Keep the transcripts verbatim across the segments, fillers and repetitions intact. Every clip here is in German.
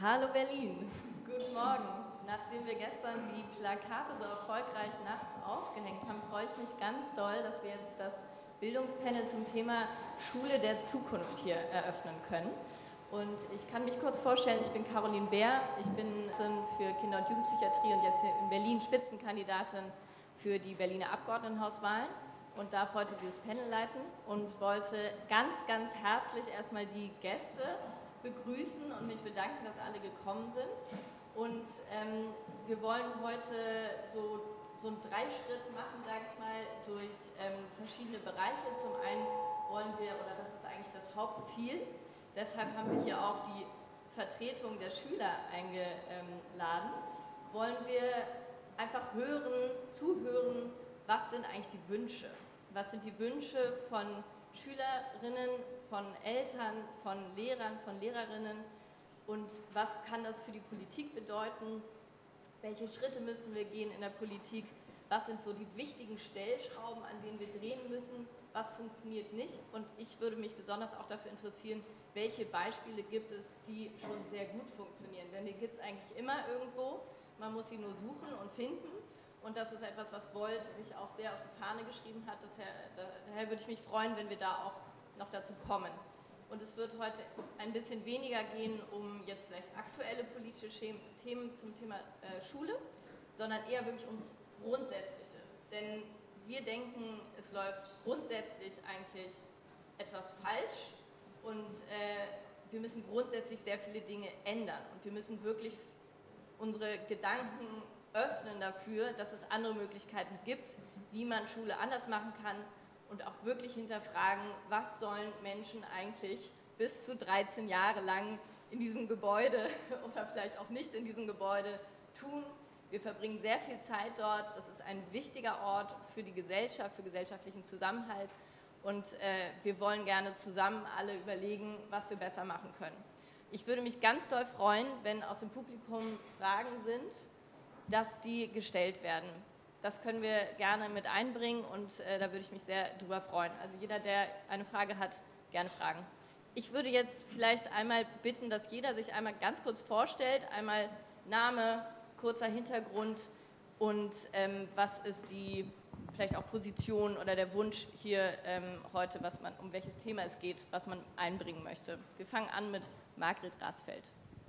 Hallo Berlin, guten Morgen. Nachdem wir gestern die Plakate so erfolgreich nachts aufgehängt haben, freue ich mich ganz doll, dass wir jetzt das Bildungspanel zum Thema Schule der Zukunft hier eröffnen können. Und ich kann mich kurz vorstellen, ich bin Caroline Bär, ich bin für Kinder- und Jugendpsychiatrie und jetzt hier in Berlin Spitzenkandidatin für die Berliner Abgeordnetenhauswahlen und darf heute dieses Panel leiten und wollte ganz, ganz herzlich erstmal die Gäste begrüßen und mich bedanken, dass alle gekommen sind. Und ähm, wir wollen heute so, so einen Dreischritt machen, sage ich mal, durch ähm, verschiedene Bereiche. Zum einen wollen wir, oder das ist eigentlich das Hauptziel, deshalb haben wir hier auch die Vertretung der Schüler eingeladen, wollen wir einfach hören, zuhören, was sind eigentlich die Wünsche? Was sind die Wünsche von Schülerinnen, von Eltern, von Lehrern, von Lehrerinnen und was kann das für die Politik bedeuten? Welche Schritte müssen wir gehen in der Politik? Was sind so die wichtigen Stellschrauben, an denen wir drehen müssen? Was funktioniert nicht? Und ich würde mich besonders auch dafür interessieren, welche Beispiele gibt es, die schon sehr gut funktionieren? Denn die gibt es eigentlich immer irgendwo. Man muss sie nur suchen und finden. Und das ist etwas, was Volt sich auch sehr auf die Fahne geschrieben hat. Daher, daher würde ich mich freuen, wenn wir da auch noch dazu kommen. Und es wird heute ein bisschen weniger gehen um jetzt vielleicht aktuelle politische Themen zum Thema äh, Schule, sondern eher wirklich ums Grundsätzliche. Denn wir denken, es läuft grundsätzlich eigentlich etwas falsch und äh, wir müssen grundsätzlich sehr viele Dinge ändern. Und wir müssen wirklich unsere Gedanken öffnen dafür, dass es andere Möglichkeiten gibt, wie man Schule anders machen kann und auch wirklich hinterfragen, was sollen Menschen eigentlich bis zu dreizehn Jahre lang in diesem Gebäude oder vielleicht auch nicht in diesem Gebäude tun. Wir verbringen sehr viel Zeit dort, das ist ein wichtiger Ort für die Gesellschaft, für gesellschaftlichen Zusammenhalt und äh, wir wollen gerne zusammen alle überlegen, was wir besser machen können. Ich würde mich ganz doll freuen, wenn aus dem Publikum Fragen sind, dass die gestellt werden. Das können wir gerne mit einbringen und äh, da würde ich mich sehr drüber freuen. Also jeder, der eine Frage hat, gerne fragen. Ich würde jetzt vielleicht einmal bitten, dass jeder sich einmal ganz kurz vorstellt, einmal Name, kurzer Hintergrund und ähm, was ist die vielleicht auch Position oder der Wunsch hier ähm, heute, was man, um welches Thema es geht, was man einbringen möchte. Wir fangen an mit Margret Rasfeld.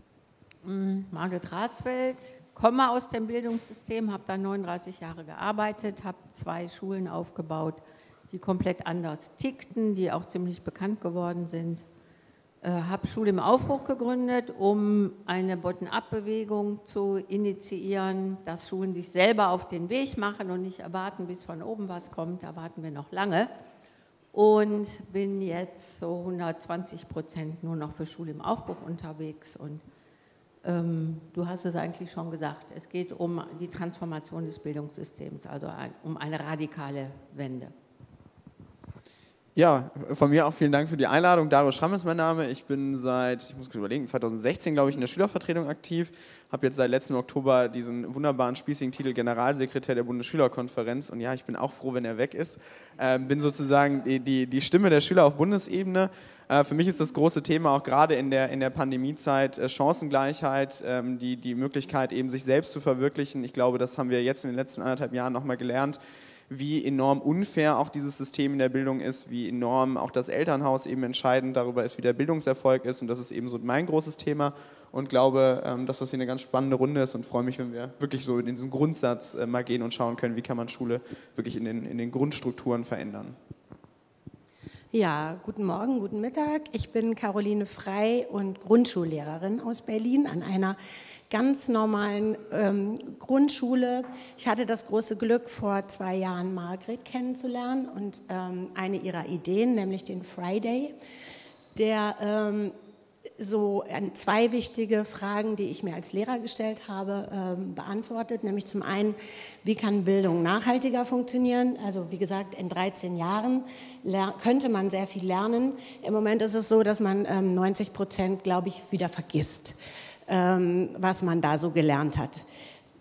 Margret Rasfeld, komme aus dem Bildungssystem, habe da neununddreißig Jahre gearbeitet, habe zwei Schulen aufgebaut, die komplett anders tickten, die auch ziemlich bekannt geworden sind. Äh, habe Schule im Aufbruch gegründet, um eine Bottom-up-Bewegung zu initiieren, dass Schulen sich selber auf den Weg machen und nicht erwarten, bis von oben was kommt, da warten wir noch lange. Und bin jetzt so hundertzwanzig Prozent nur noch für Schule im Aufbruch unterwegs und du hast es eigentlich schon gesagt, es geht um die Transformation des Bildungssystems, also um eine radikale Wende. Ja, von mir auch vielen Dank für die Einladung. Dario Schramm ist mein Name. Ich bin seit, ich muss kurz überlegen, zweitausendsechzehn, glaube ich, in der Schülervertretung aktiv. Habe jetzt seit letztem Oktober diesen wunderbaren, spießigen Titel Generalsekretär der Bundesschülerkonferenz. Und ja, ich bin auch froh, wenn er weg ist. Äh, bin sozusagen die, die, die Stimme der Schüler auf Bundesebene. Äh, für mich ist das große Thema auch gerade in der, in der Pandemiezeit äh, Chancengleichheit, ähm, die, die Möglichkeit eben sich selbst zu verwirklichen. Ich glaube, das haben wir jetzt in den letzten anderthalb Jahren nochmal gelernt, wie enorm unfair auch dieses System in der Bildung ist, wie enorm auch das Elternhaus eben entscheidend darüber ist, wie der Bildungserfolg ist und das ist eben so mein großes Thema und glaube, dass das hier eine ganz spannende Runde ist und freue mich, wenn wir wirklich so in diesen Grundsatz mal gehen und schauen können, wie kann man Schule wirklich in den, in den Grundstrukturen verändern. Ja, guten Morgen, guten Mittag. Ich bin Caroline Frey und Grundschullehrerin aus Berlin an einer ganz normalen ähm, Grundschule. Ich hatte das große Glück, vor zwei Jahren Margret kennenzulernen und ähm, eine ihrer Ideen, nämlich den Friday, der ähm, so zwei wichtige Fragen, die ich mir als Lehrer gestellt habe, ähm, beantwortet. Nämlich zum einen, wie kann Bildung nachhaltiger funktionieren? Also wie gesagt, in dreizehn Jahren könnte man sehr viel lernen. Im Moment ist es so, dass man ähm, neunzig Prozent, glaube ich, wieder vergisst, was man da so gelernt hat.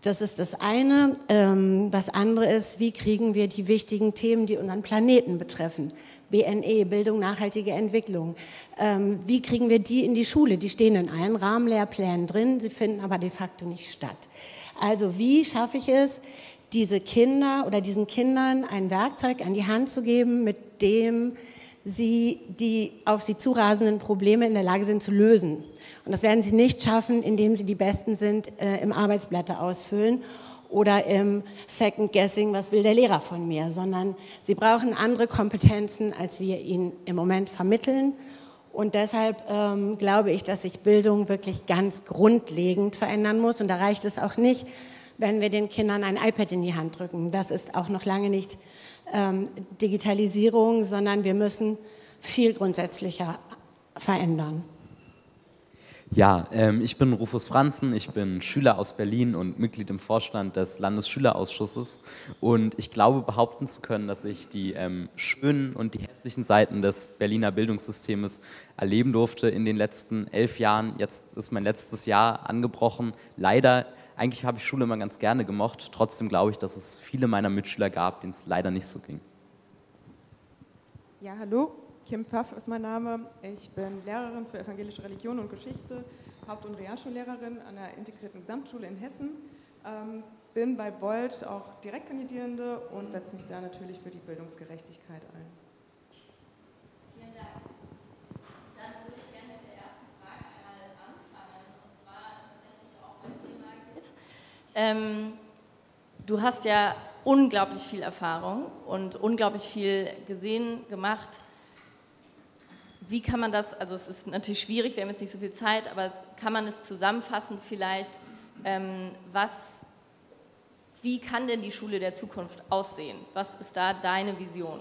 Das ist das eine. Ähm, das andere ist, wie kriegen wir die wichtigen Themen, die unseren Planeten betreffen, B N E, Bildung, nachhaltige Entwicklung, ähm, wie kriegen wir die in die Schule? Die stehen in allen Rahmenlehrplänen drin, sie finden aber de facto nicht statt. Also wie schaffe ich es, diese Kinder oder diesen Kindern ein Werkzeug an die Hand zu geben, mit dem sie die auf sie zurasenden Probleme in der Lage sind zu lösen. Und das werden sie nicht schaffen, indem sie die Besten sind äh, im Arbeitsblätter ausfüllen oder im Second Guessing, was will der Lehrer von mir, sondern sie brauchen andere Kompetenzen, als wir ihnen im Moment vermitteln. Und deshalb ähm, glaube ich, dass sich Bildung wirklich ganz grundlegend verändern muss. Und da reicht es auch nicht, wenn wir den Kindern ein iPad in die Hand drücken. Das ist auch noch lange nicht ähm, Digitalisierung, sondern wir müssen viel grundsätzlicher verändern. Ja, ähm, ich bin Rufus Franzen, ich bin Schüler aus Berlin und Mitglied im Vorstand des Landesschülerausschusses und ich glaube behaupten zu können, dass ich die ähm, schönen und die hässlichen Seiten des Berliner Bildungssystems erleben durfte in den letzten elf Jahren. Jetzt ist mein letztes Jahr angebrochen. Leider, eigentlich habe ich Schule immer ganz gerne gemocht, trotzdem glaube ich, dass es viele meiner Mitschüler gab, denen es leider nicht so ging. Ja, hallo. Kim Pfaff ist mein Name. Ich bin Lehrerin für evangelische Religion und Geschichte, Haupt- und Realschullehrerin an der integrierten Gesamtschule in Hessen. Ähm, bin bei Volt auch Direktkandidierende und setze mich da natürlich für die Bildungsgerechtigkeit ein. Vielen Dank. Dann würde ich gerne mit der ersten Frage einmal anfangen, und zwar tatsächlich auch beim Thema Geld. Ähm, du hast ja unglaublich viel Erfahrung und unglaublich viel gesehen, gemacht. Wie kann man das, also es ist natürlich schwierig, wir haben jetzt nicht so viel Zeit, aber kann man es zusammenfassen vielleicht, ähm, was, wie kann denn die Schule der Zukunft aussehen? Was ist da deine Vision?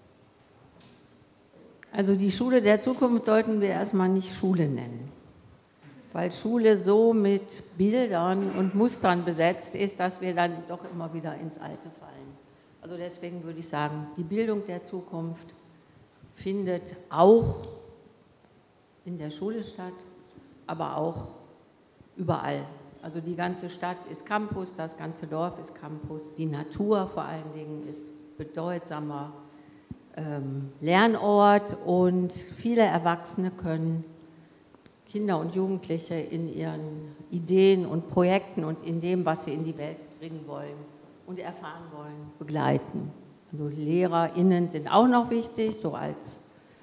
Also die Schule der Zukunft sollten wir erstmal nicht Schule nennen, weil Schule so mit Bildern und Mustern besetzt ist, dass wir dann doch immer wieder ins Alte fallen. Also deswegen würde ich sagen, die Bildung der Zukunft findet auch in der Schule statt, aber auch überall. Also die ganze Stadt ist Campus, das ganze Dorf ist Campus, die Natur vor allen Dingen ist bedeutsamer ähm, Lernort und viele Erwachsene können Kinder und Jugendliche in ihren Ideen und Projekten und in dem, was sie in die Welt bringen wollen und erfahren wollen, begleiten. Also LehrerInnen sind auch noch wichtig, so als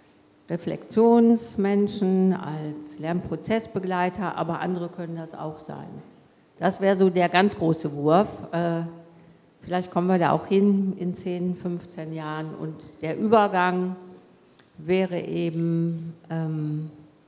Reflexionsmenschen, als Lernprozessbegleiter, aber andere können das auch sein. Das wäre so der ganz große Wurf. Äh, vielleicht kommen wir da auch hin in zehn, fünfzehn Jahren und der Übergang wäre eben ähm,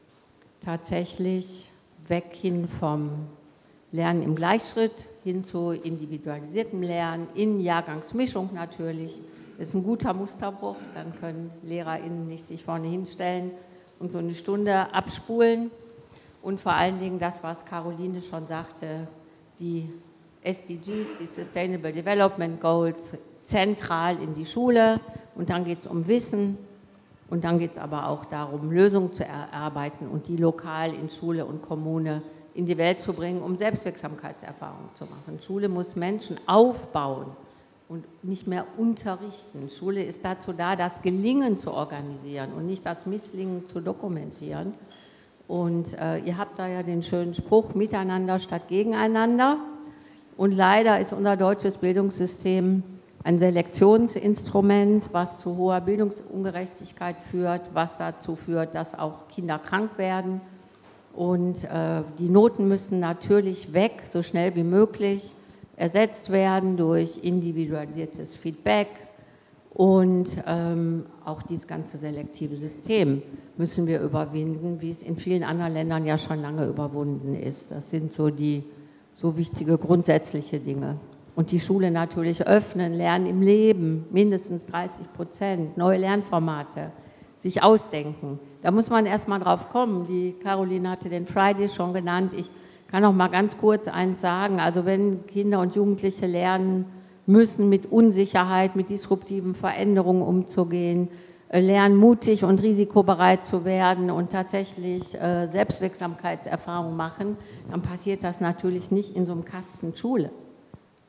tatsächlich weg hin vom Lernen im Gleichschritt hin zu individualisiertem Lernen, in Jahrgangsmischung natürlich. Das ist ein guter Musterbruch, dann können LehrerInnen nicht sich vorne hinstellen und so eine Stunde abspulen. Und vor allen Dingen das, was Caroline schon sagte, die S D Gs, die Sustainable Development Goals, zentral in die Schule. Und dann geht es um Wissen und dann geht es aber auch darum, Lösungen zu erarbeiten und die lokal in Schule und Kommune in die Welt zu bringen, um Selbstwirksamkeitserfahrungen zu machen. Schule muss Menschen aufbauen und nicht mehr unterrichten. Schule ist dazu da, das Gelingen zu organisieren und nicht das Misslingen zu dokumentieren. Und äh, ihr habt da ja den schönen Spruch, miteinander statt gegeneinander. Und leider ist unser deutsches Bildungssystem ein Selektionsinstrument, was zu hoher Bildungsungerechtigkeit führt, was dazu führt, dass auch Kinder krank werden. Und äh, die Noten müssen natürlich weg, so schnell wie möglich, ersetzt werden durch individualisiertes Feedback und ähm, auch dieses ganze selektive System müssen wir überwinden, wie es in vielen anderen Ländern ja schon lange überwunden ist. Das sind so die so wichtige grundsätzliche Dinge. Und die Schule natürlich öffnen, Lernen im Leben, mindestens dreißig Prozent, neue Lernformate, sich ausdenken. Da muss man erst mal drauf kommen. Die Caroline hatte den Friday schon genannt. Ich kann noch mal ganz kurz eins sagen. Also wenn Kinder und Jugendliche lernen müssen, mit Unsicherheit, mit disruptiven Veränderungen umzugehen, lernen, mutig und risikobereit zu werden und tatsächlich äh, Selbstwirksamkeitserfahrungen machen, dann passiert das natürlich nicht in so einem Kasten Schule,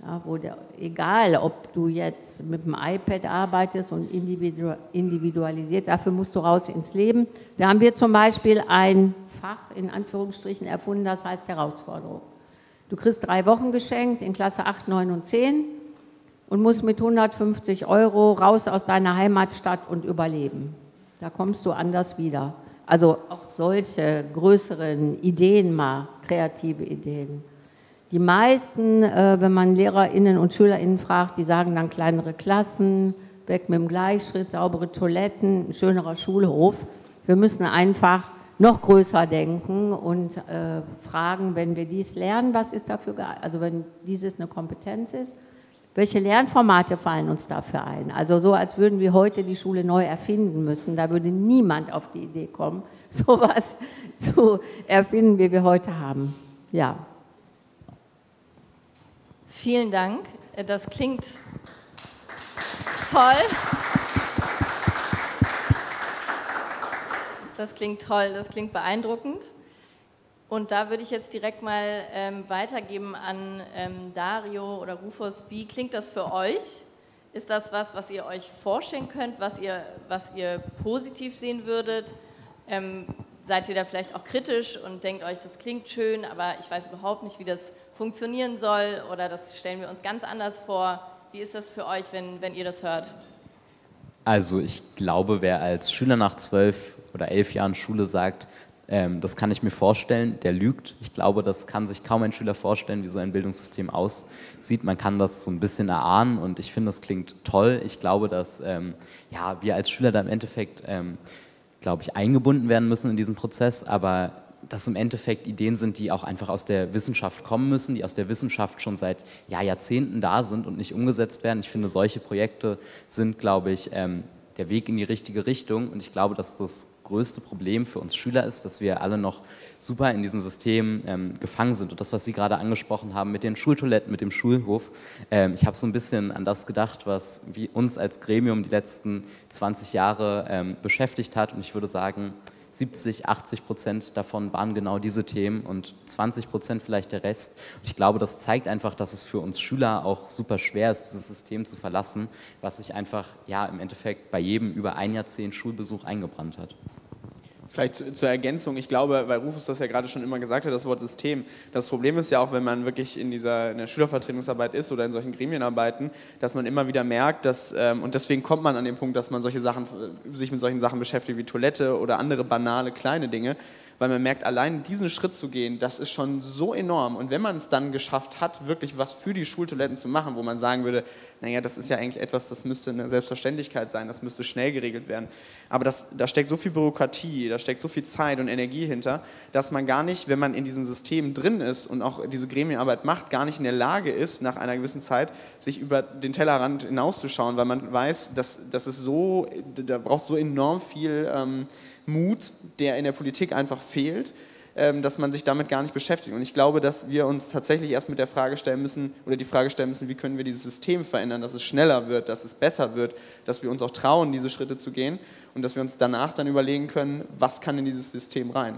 Ja, wo der, egal, ob du jetzt mit dem iPad arbeitest und individu individualisiert, dafür musst du raus ins Leben. Da haben wir zum Beispiel ein Fach in Anführungsstrichen erfunden, das heißt Herausforderung. Du kriegst drei Wochen geschenkt in Klasse acht, neun und zehn und musst mit hundertfünfzig Euro raus aus deiner Heimatstadt und überleben. Da kommst du anders wieder. Also auch solche größeren Ideen mal, kreative Ideen. Die meisten, äh, wenn man LehrerInnen und SchülerInnen fragt, die sagen dann kleinere Klassen, weg mit dem Gleichschritt, saubere Toiletten, ein schönerer Schulhof. Wir müssen einfach noch größer denken und äh, fragen, wenn wir dies lernen, was ist dafür geeignet, also wenn dieses eine Kompetenz ist, welche Lernformate fallen uns dafür ein? Also so, als würden wir heute die Schule neu erfinden müssen. Da würde niemand auf die Idee kommen, sowas zu erfinden, wie wir heute haben. Ja. Vielen Dank. Das klingt toll. Das klingt toll, das klingt beeindruckend. Und da würde ich jetzt direkt mal ähm, weitergeben an ähm, Dario oder Rufus. Wie klingt das für euch? Ist das was, was ihr euch vorstellen könnt, was ihr, was ihr positiv sehen würdet? Ähm, seid ihr da vielleicht auch kritisch und denkt euch, das klingt schön, aber ich weiß überhaupt nicht, wie das funktionieren soll oder das stellen wir uns ganz anders vor. Wie ist das für euch, wenn, wenn ihr das hört? Also ich glaube, wer als Schüler nach zwölf oder elf Jahren Schule sagt, ähm, das kann ich mir vorstellen, der lügt. Ich glaube, das kann sich kaum ein Schüler vorstellen, wie so ein Bildungssystem aussieht. Man kann das so ein bisschen erahnen und ich finde, das klingt toll. Ich glaube, dass ähm, ja, wir als Schüler da im Endeffekt, ähm, glaube ich, eingebunden werden müssen in diesen Prozess, aber dass im Endeffekt Ideen sind, die auch einfach aus der Wissenschaft kommen müssen, die aus der Wissenschaft schon seit ja, Jahrzehnten da sind und nicht umgesetzt werden. Ich finde, solche Projekte sind, glaube ich, ähm, der Weg in die richtige Richtung und ich glaube, dass das größte Problem für uns Schüler ist, dass wir alle noch super in diesem System ähm, gefangen sind und das, was Sie gerade angesprochen haben mit den Schultoiletten, mit dem Schulhof, ähm, ich habe so ein bisschen an das gedacht, was wie uns als Gremium die letzten zwanzig Jahre ähm, beschäftigt hat und ich würde sagen, siebzig, achtzig Prozent davon waren genau diese Themen und zwanzig Prozent vielleicht der Rest. Und ich glaube, das zeigt einfach, dass es für uns Schüler auch super schwer ist, dieses System zu verlassen, was sich einfach ja, im Endeffekt bei jedem über ein Jahrzehnt Schulbesuch eingebrannt hat. Vielleicht zu, zur Ergänzung, ich glaube, weil Rufus das ja gerade schon immer gesagt hat, das Wort System. Das Problem ist ja auch, wenn man wirklich in dieser in der Schülervertretungsarbeit ist oder in solchen Gremienarbeiten, dass man immer wieder merkt, dass, ähm, und deswegen kommt man an den Punkt, dass man solche Sachen, sich mit solchen Sachen beschäftigt wie Toilette oder andere banale, kleine Dinge, weil man merkt, allein diesen Schritt zu gehen, das ist schon so enorm. Und wenn man es dann geschafft hat, wirklich was für die Schultoiletten zu machen, wo man sagen würde, naja, das ist ja eigentlich etwas, das müsste eine Selbstverständlichkeit sein, das müsste schnell geregelt werden. Aber das, da steckt so viel Bürokratie, da steckt so viel Zeit und Energie hinter, dass man gar nicht, wenn man in diesen Systemen drin ist und auch diese Gremienarbeit macht, gar nicht in der Lage ist, nach einer gewissen Zeit sich über den Tellerrand hinauszuschauen, weil man weiß, dass, dass es so, da braucht so enorm viel ähm, Mut, der in der Politik einfach fehlt, ähm, dass man sich damit gar nicht beschäftigt. Und ich glaube, dass wir uns tatsächlich erst mit der Frage stellen müssen, oder die Frage stellen müssen, wie können wir dieses System verändern, dass es schneller wird, dass es besser wird, dass wir uns auch trauen, diese Schritte zu gehen und dass wir uns danach dann überlegen können, was kann in dieses System rein.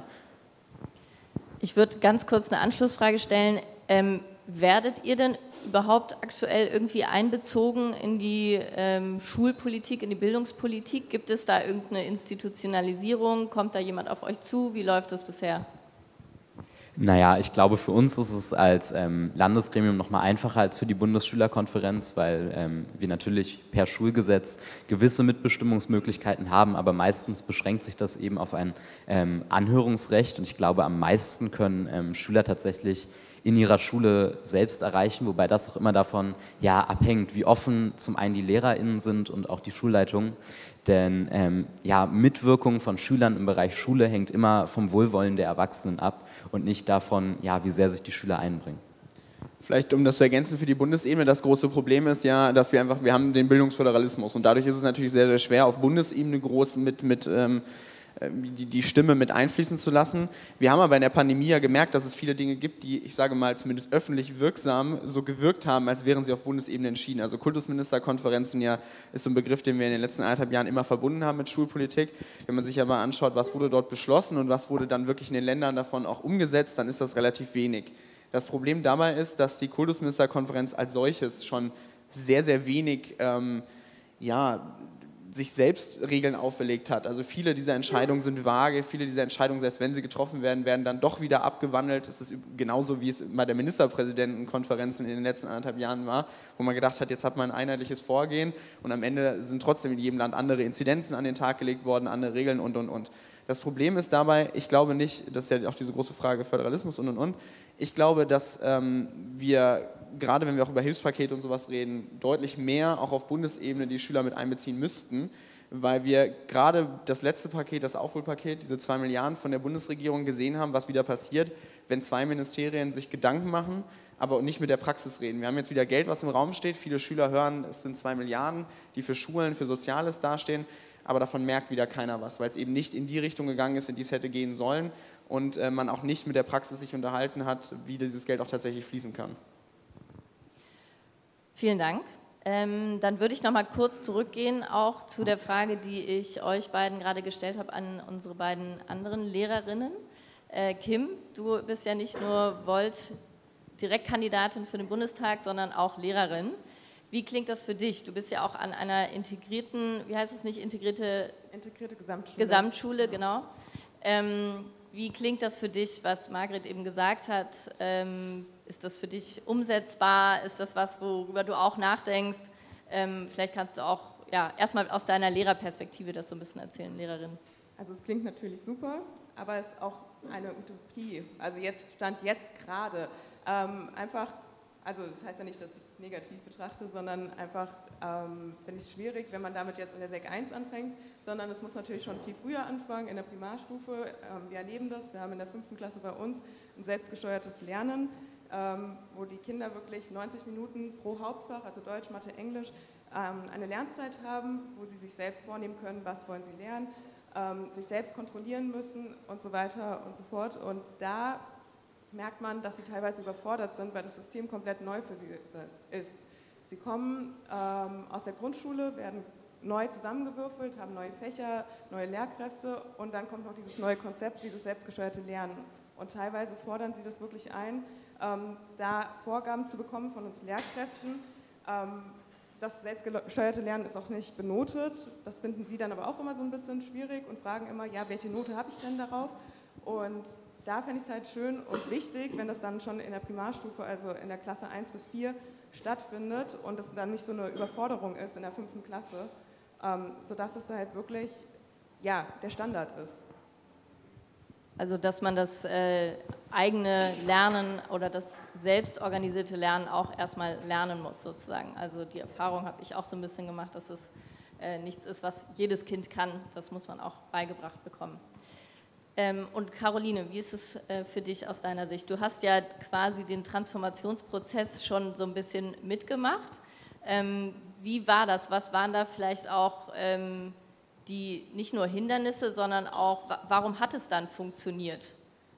Ich würde ganz kurz eine Anschlussfrage stellen. Ähm, werdet ihr denn überhaupt aktuell irgendwie einbezogen in die ähm, Schulpolitik, in die Bildungspolitik? Gibt es da irgendeine Institutionalisierung? Kommt da jemand auf euch zu? Wie läuft das bisher? Naja, ich glaube, für uns ist es als ähm, Landesgremium noch mal einfacher als für die Bundesschülerkonferenz, weil ähm, wir natürlich per Schulgesetz gewisse Mitbestimmungsmöglichkeiten haben, aber meistens beschränkt sich das eben auf ein ähm, Anhörungsrecht und ich glaube, am meisten können ähm, Schüler tatsächlich in ihrer Schule selbst erreichen, wobei das auch immer davon ja, abhängt, wie offen zum einen die LehrerInnen sind und auch die Schulleitungen. Denn ähm, ja, Mitwirkung von Schülern im Bereich Schule hängt immer vom Wohlwollen der Erwachsenen ab und nicht davon, ja, wie sehr sich die Schüler einbringen. Vielleicht, um das zu ergänzen für die Bundesebene, das große Problem ist ja, dass wir einfach, wir haben den Bildungsföderalismus und dadurch ist es natürlich sehr, sehr schwer, auf Bundesebene groß mit, mit ähm, Die, die Stimme mit einfließen zu lassen. Wir haben aber in der Pandemie ja gemerkt, dass es viele Dinge gibt, die, ich sage mal, zumindest öffentlich wirksam so gewirkt haben, als wären sie auf Bundesebene entschieden. Also Kultusministerkonferenzen ja ist so ein Begriff, den wir in den letzten anderthalb Jahren immer verbunden haben mit Schulpolitik. Wenn man sich aber anschaut, was wurde dort beschlossen und was wurde dann wirklich in den Ländern davon auch umgesetzt, dann ist das relativ wenig. Das Problem dabei ist, dass die Kultusministerkonferenz als solches schon sehr, sehr wenig ähm, ja, sich selbst Regeln auferlegt hat. Also viele dieser Entscheidungen sind vage, viele dieser Entscheidungen, selbst wenn sie getroffen werden, werden dann doch wieder abgewandelt. Das ist genauso, wie es bei der Ministerpräsidentenkonferenz in den letzten anderthalb Jahren war, wo man gedacht hat, jetzt hat man ein einheitliches Vorgehen und am Ende sind trotzdem in jedem Land andere Inzidenzen an den Tag gelegt worden, andere Regeln und, und, und. Das Problem ist dabei, ich glaube nicht, das ist ja auch diese große Frage Föderalismus und, und, und, ich glaube, dass ähm, wir, gerade wenn wir auch über Hilfspakete und sowas reden, deutlich mehr auch auf Bundesebene die Schüler mit einbeziehen müssten, weil wir gerade das letzte Paket, das Aufholpaket, diese zwei Milliarden von der Bundesregierung gesehen haben, was wieder passiert, wenn zwei Ministerien sich Gedanken machen, aber nicht mit der Praxis reden. Wir haben jetzt wieder Geld, was im Raum steht, viele Schüler hören, es sind zwei Milliarden, die für Schulen, für Soziales dastehen, aber davon merkt wieder keiner was, weil es eben nicht in die Richtung gegangen ist, in die es hätte gehen sollen und äh, man auch nicht mit der Praxis sich unterhalten hat, wie dieses Geld auch tatsächlich fließen kann. Vielen Dank. Ähm, dann würde ich noch mal kurz zurückgehen, auch zu der Frage, die ich euch beiden gerade gestellt habe an unsere beiden anderen Lehrerinnen. Äh, Kim, du bist ja nicht nur Volt-Direktkandidatin für den Bundestag, sondern auch Lehrerin. Wie klingt das für dich? Du bist ja auch an einer integrierten, wie heißt es nicht, integrierte, integrierte Gesamtschule, Gesamtschule genau. Ähm, wie klingt das für dich, was Margret eben gesagt hat? Ähm, ist das für dich umsetzbar? Ist das was, worüber du auch nachdenkst? Ähm, vielleicht kannst du auch ja, erstmal aus deiner Lehrerperspektive das so ein bisschen erzählen, Lehrerin. Also es klingt natürlich super, aber es ist auch eine Utopie. Also jetzt stand jetzt gerade ähm, einfach. Also das heißt ja nicht, dass ich es negativ betrachte, sondern einfach ähm, finde ich es schwierig, wenn man damit jetzt in der Sek eins anfängt, sondern es muss natürlich schon viel früher anfangen, in der Primarstufe. Ähm, wir erleben das, wir haben in der fünften Klasse bei uns ein selbstgesteuertes Lernen, ähm, wo die Kinder wirklich neunzig Minuten pro Hauptfach, also Deutsch, Mathe, Englisch, ähm, eine Lernzeit haben, wo sie sich selbst vornehmen können, was wollen sie lernen, ähm, sich selbst kontrollieren müssen und so weiter und so fort. Und da merkt man, dass sie teilweise überfordert sind, weil das System komplett neu für sie ist. Sie kommen ähm, aus der Grundschule, werden neu zusammengewürfelt, haben neue Fächer, neue Lehrkräfte und dann kommt noch dieses neue Konzept, dieses selbstgesteuerte Lernen. Und teilweise fordern sie das wirklich ein, ähm, da Vorgaben zu bekommen von uns Lehrkräften. Ähm, das selbstgesteuerte Lernen ist auch nicht benotet, das finden sie dann aber auch immer so ein bisschen schwierig und fragen immer, ja, welche Note habe ich denn darauf? Und da fände ich es halt schön und wichtig, wenn das dann schon in der Primarstufe, also in der Klasse eins bis vier stattfindet und es dann nicht so eine Überforderung ist in der fünften Klasse, ähm, sodass es halt wirklich ja, der Standard ist. Also dass man das äh, eigene Lernen oder das selbstorganisierte Lernen auch erstmal lernen muss sozusagen. Also die Erfahrung habe ich auch so ein bisschen gemacht, dass es äh, nichts ist, was jedes Kind kann. Das muss man auch beigebracht bekommen. Ähm, und Caroline, wie ist es äh, für dich aus deiner Sicht? Du hast ja quasi den Transformationsprozess schon so ein bisschen mitgemacht. Ähm, wie war das? Was waren da vielleicht auch ähm, die nicht nur Hindernisse, sondern auch, warum hat es dann funktioniert?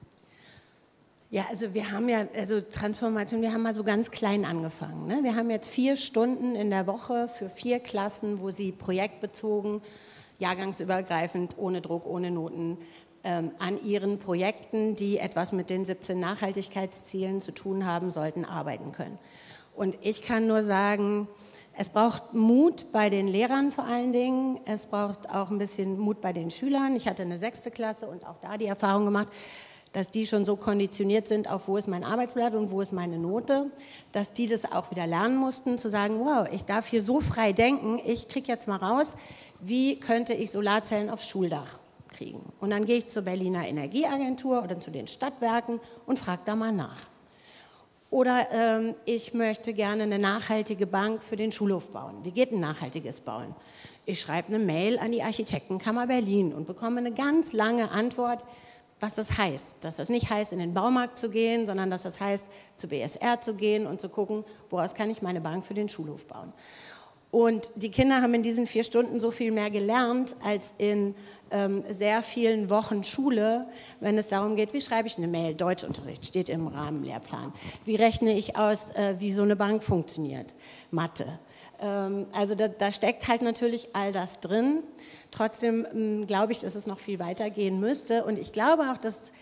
Ja, also wir haben ja, also Transformation, wir haben mal so ganz klein angefangen. Ne? Wir haben jetzt vier Stunden in der Woche für vier Klassen, wo sie projektbezogen, jahrgangsübergreifend, ohne Druck, ohne Noten, ähm, an ihren Projekten, die etwas mit den siebzehn Nachhaltigkeitszielen zu tun haben sollten, arbeiten können. Und ich kann nur sagen, es braucht Mut bei den Lehrern vor allen Dingen, es braucht auch ein bisschen Mut bei den Schülern. Ich hatte eine sechste Klasse und auch da die Erfahrung gemacht, dass die schon so konditioniert sind auf, wo ist mein Arbeitsblatt und wo ist meine Note, dass die das auch wieder lernen mussten, zu sagen, wow, ich darf hier so frei denken, ich kriege jetzt mal raus, wie könnte ich Solarzellen aufs Schuldach kriegen. Und dann gehe ich zur Berliner Energieagentur oder zu den Stadtwerken und frage da mal nach. Oder ähm, ich möchte gerne eine nachhaltige Bank für den Schulhof bauen. Wie geht ein nachhaltiges Bauen? Ich schreibe eine Mail an die Architektenkammer Berlin und bekomme eine ganz lange Antwort, was das heißt. Dass das nicht heißt, in den Baumarkt zu gehen, sondern dass das heißt, zu B S R zu gehen und zu gucken, woraus kann ich meine Bank für den Schulhof bauen. Und die Kinder haben in diesen vier Stunden so viel mehr gelernt als in ähm, sehr vielen Wochen Schule, wenn es darum geht, wie schreibe ich eine Mail, Deutschunterricht, steht im Rahmenlehrplan. Wie rechne ich aus, äh, wie so eine Bank funktioniert, Mathe. Ähm, also da, da steckt halt natürlich all das drin. Trotzdem ähm, glaube ich, dass es noch viel weiter gehen müsste. Und ich glaube auch, dass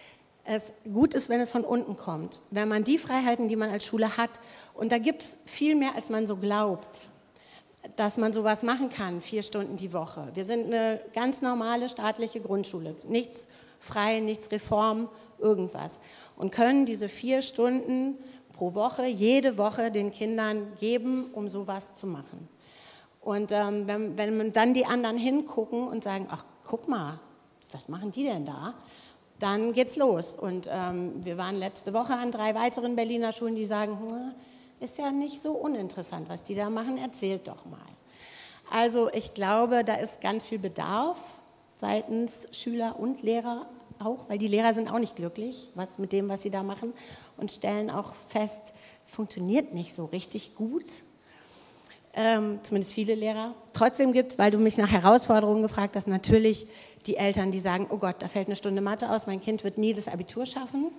es gut ist, wenn es von unten kommt. Wenn man die Freiheiten, die man als Schule hat, und da gibt es viel mehr, als man so glaubt, dass man sowas machen kann, vier Stunden die Woche. Wir sind eine ganz normale staatliche Grundschule, nichts frei, nichts Reform, irgendwas. Und können diese vier Stunden pro Woche, jede Woche den Kindern geben, um sowas zu machen. Und ähm, wenn, wenn man dann die anderen hingucken und sagen, ach, guck mal, was machen die denn da? Dann geht's los. Und ähm, wir waren letzte Woche an drei weiteren Berliner Schulen, die sagen, hm, ist ja nicht so uninteressant, was die da machen, erzählt doch mal. Also ich glaube, da ist ganz viel Bedarf seitens Schüler und Lehrer auch, weil die Lehrer sind auch nicht glücklich was, mit dem, was sie da machen und stellen auch fest, funktioniert nicht so richtig gut. Ähm, zumindest viele Lehrer. Trotzdem gibt es, weil du mich nach Herausforderungen gefragt hast, natürlich die Eltern, die sagen, oh Gott, da fällt eine Stunde Mathe aus, mein Kind wird nie das Abitur schaffen.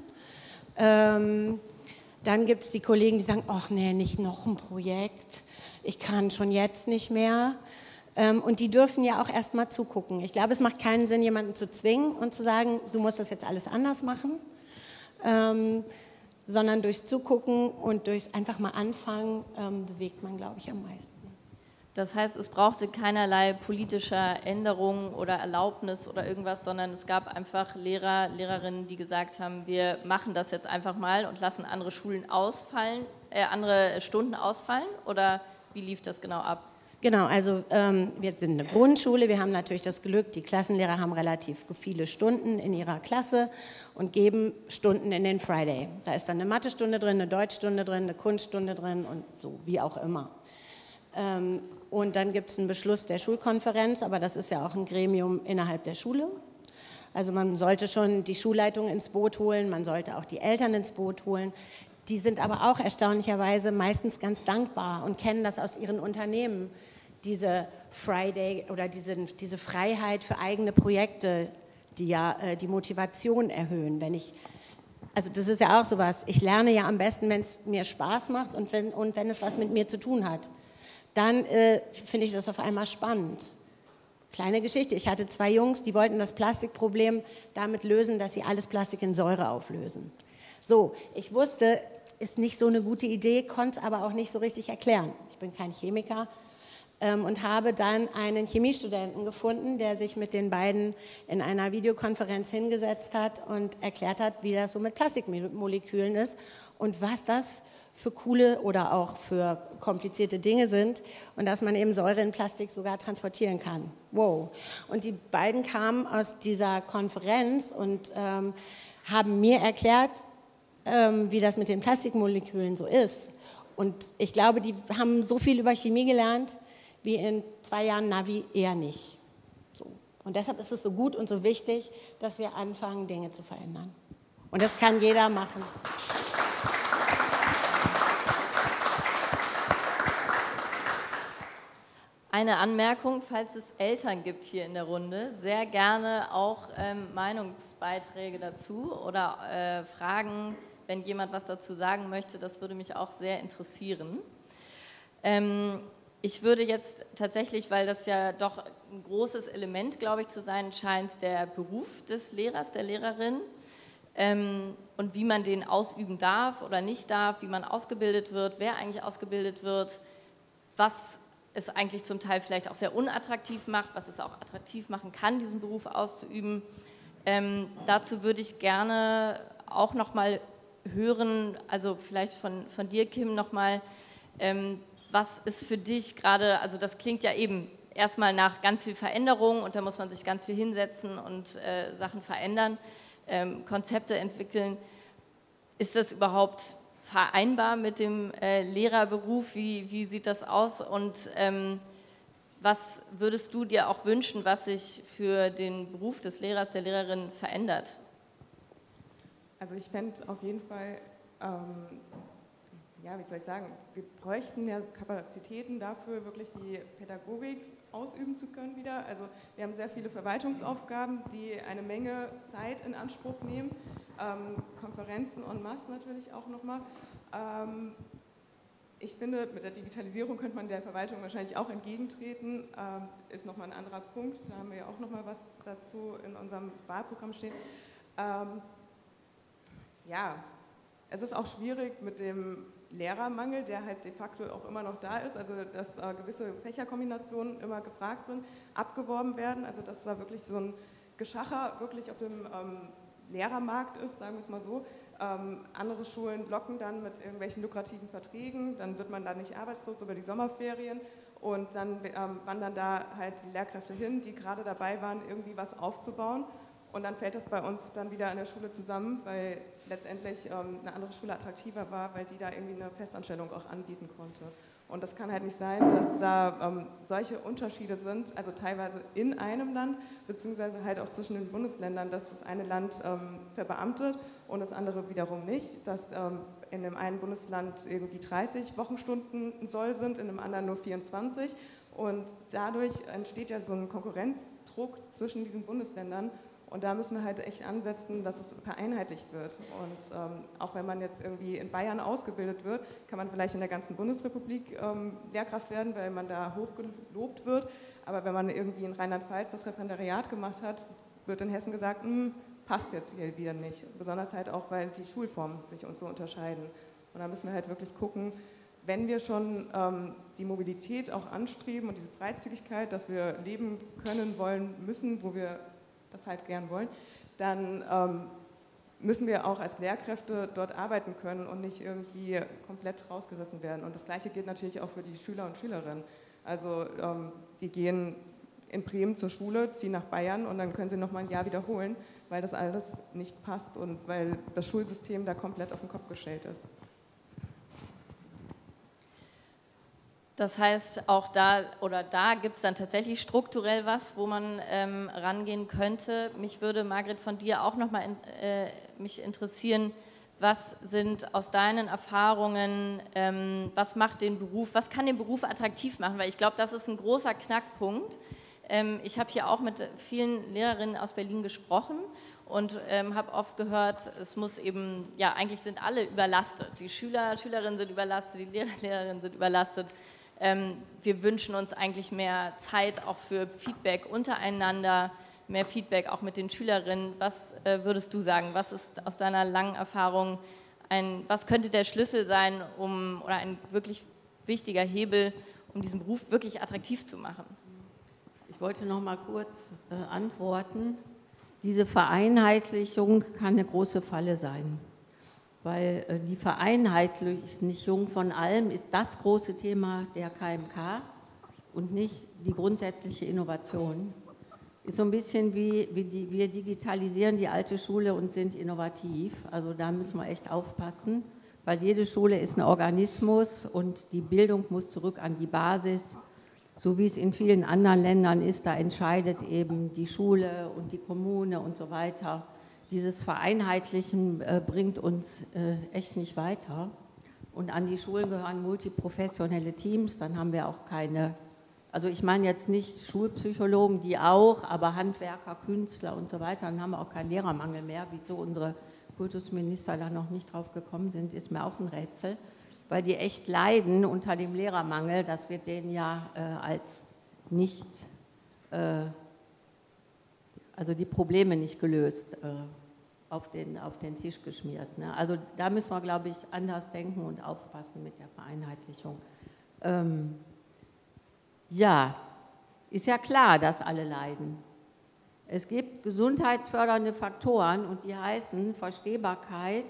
Ähm, dann gibt es die Kollegen, die sagen, ach nee, nicht noch ein Projekt, ich kann schon jetzt nicht mehr. Ähm, und die dürfen ja auch erst mal zugucken. Ich glaube, es macht keinen Sinn, jemanden zu zwingen und zu sagen, du musst das jetzt alles anders machen. Ähm, sondern durchs Zugucken und durchs einfach mal anfangen, ähm, bewegt man, glaube ich, am meisten. Das heißt, es brauchte keinerlei politischer Änderung oder Erlaubnis oder irgendwas, sondern es gab einfach Lehrer, Lehrerinnen, die gesagt haben, wir machen das jetzt einfach mal und lassen andere Schulen ausfallen, äh, andere Stunden ausfallen, oder wie lief das genau ab? Genau, also ähm, wir sind eine Grundschule, wir haben natürlich das Glück, die Klassenlehrer haben relativ viele Stunden in ihrer Klasse und geben Stunden in den Friday. Da ist dann eine Mathestunde drin, eine Deutschstunde drin, eine Kunststunde drin und so, wie auch immer. Ähm, und dann gibt es einen Beschluss der Schulkonferenz, aber das ist ja auch ein Gremium innerhalb der Schule. Also man sollte schon die Schulleitung ins Boot holen, man sollte auch die Eltern ins Boot holen. Die sind aber auch erstaunlicherweise meistens ganz dankbar und kennen das aus ihren Unternehmen, diese Friday oder diese, diese Freiheit für eigene Projekte, die ja äh, die Motivation erhöhen. Wenn ich, also das ist ja auch sowas, ich lerne ja am besten, wenn es mir Spaß macht und wenn, und wenn es was mit mir zu tun hat. Dann äh, finde ich das auf einmal spannend. Kleine Geschichte, ich hatte zwei Jungs, die wollten das Plastikproblem damit lösen, dass sie alles Plastik in Säure auflösen. So, ich wusste, ist nicht so eine gute Idee, konnte es aber auch nicht so richtig erklären. Ich bin kein Chemiker ähm, und habe dann einen Chemiestudenten gefunden, der sich mit den beiden in einer Videokonferenz hingesetzt hat und erklärt hat, wie das so mit Plastikmolekülen ist und was das für coole oder auch für komplizierte Dinge sind und dass man eben Säure in Plastik sogar transportieren kann. Wow. Und die beiden kamen aus dieser Konferenz und ähm, haben mir erklärt, ähm, wie das mit den Plastikmolekülen so ist. Und ich glaube, die haben so viel über Chemie gelernt, wie in zwei Jahren Navi eher nicht. So. Und deshalb ist es so gut und so wichtig, dass wir anfangen, Dinge zu verändern. Und das kann jeder machen. Eine Anmerkung, falls es Eltern gibt hier in der Runde, sehr gerne auch ähm, Meinungsbeiträge dazu oder äh, Fragen, wenn jemand was dazu sagen möchte, das würde mich auch sehr interessieren. Ähm, ich würde jetzt tatsächlich, weil das ja doch ein großes Element, glaube ich, zu sein scheint, der Beruf des Lehrers, der Lehrerin ähm, und wie man den ausüben darf oder nicht darf, wie man ausgebildet wird, wer eigentlich ausgebildet wird, was es eigentlich zum Teil vielleicht auch sehr unattraktiv macht, was es auch attraktiv machen kann, diesen Beruf auszuüben. Ähm, dazu würde ich gerne auch noch mal hören, also vielleicht von, von dir, Kim, noch mal, ähm, was ist für dich gerade, also das klingt ja eben erstmal nach ganz viel Veränderung und da muss man sich ganz viel hinsetzen und äh, Sachen verändern, ähm, Konzepte entwickeln. Ist das überhaupt vereinbar mit dem äh, Lehrerberuf? Wie, wie sieht das aus? Und ähm, was würdest du dir auch wünschen, was sich für den Beruf des Lehrers, der Lehrerin verändert? Also ich fände auf jeden Fall, ähm, ja, wie soll ich sagen, wir bräuchten mehr Kapazitäten dafür, wirklich die Pädagogik ausüben zu können wieder. Also wir haben sehr viele Verwaltungsaufgaben, die eine Menge Zeit in Anspruch nehmen. Ähm, Konferenzen en masse natürlich auch nochmal. Ähm, ich finde, mit der Digitalisierung könnte man der Verwaltung wahrscheinlich auch entgegentreten. Ähm, ist nochmal ein anderer Punkt, da haben wir ja auch nochmal was dazu in unserem Wahlprogramm stehen. Ähm, ja, es ist auch schwierig mit dem Lehrermangel, der halt de facto auch immer noch da ist, also dass äh, gewisse Fächerkombinationen immer gefragt sind, abgeworben werden, also dass da wirklich so ein Geschacher wirklich auf dem ähm, Lehrermarkt ist, sagen wir es mal so. Ähm, andere Schulen locken dann mit irgendwelchen lukrativen Verträgen, dann wird man da nicht arbeitslos über die Sommerferien und dann ähm, wandern da halt die Lehrkräfte hin, die gerade dabei waren, irgendwie was aufzubauen. Und dann fällt das bei uns dann wieder an der Schule zusammen, weil letztendlich ähm, eine andere Schule attraktiver war, weil die da irgendwie eine Festanstellung auch anbieten konnte. Und das kann halt nicht sein, dass da ähm, solche Unterschiede sind, also teilweise in einem Land, beziehungsweise halt auch zwischen den Bundesländern, dass das eine Land ähm, verbeamtet und das andere wiederum nicht, dass ähm, in dem einen Bundesland irgendwie dreißig Wochenstunden Soll sind, in dem anderen nur vierundzwanzig. Und dadurch entsteht ja so ein Konkurrenzdruck zwischen diesen Bundesländern. Und da müssen wir halt echt ansetzen, dass es vereinheitlicht wird. Und ähm, auch wenn man jetzt irgendwie in Bayern ausgebildet wird, kann man vielleicht in der ganzen Bundesrepublik ähm, Lehrkraft werden, weil man da hochgelobt wird. Aber wenn man irgendwie in Rheinland-Pfalz das Referendariat gemacht hat, wird in Hessen gesagt, passt jetzt hier wieder nicht. Besonders halt auch, weil die Schulformen sich uns so unterscheiden. Und da müssen wir halt wirklich gucken, wenn wir schon ähm, die Mobilität auch anstreben und diese Freizügigkeit, dass wir leben können, wollen, müssen, wo wir das halt gern wollen, dann ähm, müssen wir auch als Lehrkräfte dort arbeiten können und nicht irgendwie komplett rausgerissen werden. Und das Gleiche gilt natürlich auch für die Schüler und Schülerinnen. Also ähm, die gehen in Bremen zur Schule, ziehen nach Bayern und dann können sie nochmal ein Jahr wiederholen, weil das alles nicht passt und weil das Schulsystem da komplett auf den Kopf gestellt ist. Das heißt, auch da oder da gibt es dann tatsächlich strukturell was, wo man ähm, rangehen könnte. Mich würde, Margret, von dir auch nochmal in, äh, mich interessieren, was sind aus deinen Erfahrungen, ähm, was macht den Beruf, was kann den Beruf attraktiv machen? Weil ich glaube, das ist ein großer Knackpunkt. Ähm, ich habe hier auch mit vielen Lehrerinnen aus Berlin gesprochen und ähm, habe oft gehört, es muss eben, ja, eigentlich sind alle überlastet. Die Schüler, Schülerinnen sind überlastet, die Lehrer, Lehrerinnen sind überlastet. Ähm, wir wünschen uns eigentlich mehr Zeit auch für Feedback untereinander, mehr Feedback auch mit den Schülerinnen. Was äh, würdest du sagen, was ist aus deiner langen Erfahrung, ein, was könnte der Schlüssel sein, um, oder ein wirklich wichtiger Hebel, um diesen Beruf wirklich attraktiv zu machen? Ich wollte noch mal kurz äh, antworten. Diese Vereinheitlichung kann eine große Falle sein. Weil äh, die Vereinheitlichung von allem ist das große Thema der K M K und nicht die grundsätzliche Innovation. Ist so ein bisschen wie, wie die, wir digitalisieren die alte Schule und sind innovativ. Also da müssen wir echt aufpassen, weil jede Schule ist ein Organismus und die Bildung muss zurück an die Basis. So wie es in vielen anderen Ländern ist, da entscheidet eben die Schule und die Kommune und so weiter. Dieses Vereinheitlichen äh, bringt uns äh, echt nicht weiter. Und an die Schulen gehören multiprofessionelle Teams, dann haben wir auch keine, also ich meine jetzt nicht Schulpsychologen, die auch, aber Handwerker, Künstler und so weiter, dann haben wir auch keinen Lehrermangel mehr. Wieso unsere Kultusminister da noch nicht drauf gekommen sind, ist mir auch ein Rätsel, weil die echt leiden unter dem Lehrermangel. Das wird denen ja äh, als nicht, äh, also die Probleme nicht gelöst, äh, auf den, auf den Tisch geschmiert. Ne? Also da müssen wir, glaube ich, anders denken und aufpassen mit der Vereinheitlichung. Ähm, ja, ist ja klar, dass alle leiden. Es gibt gesundheitsfördernde Faktoren und die heißen Verstehbarkeit,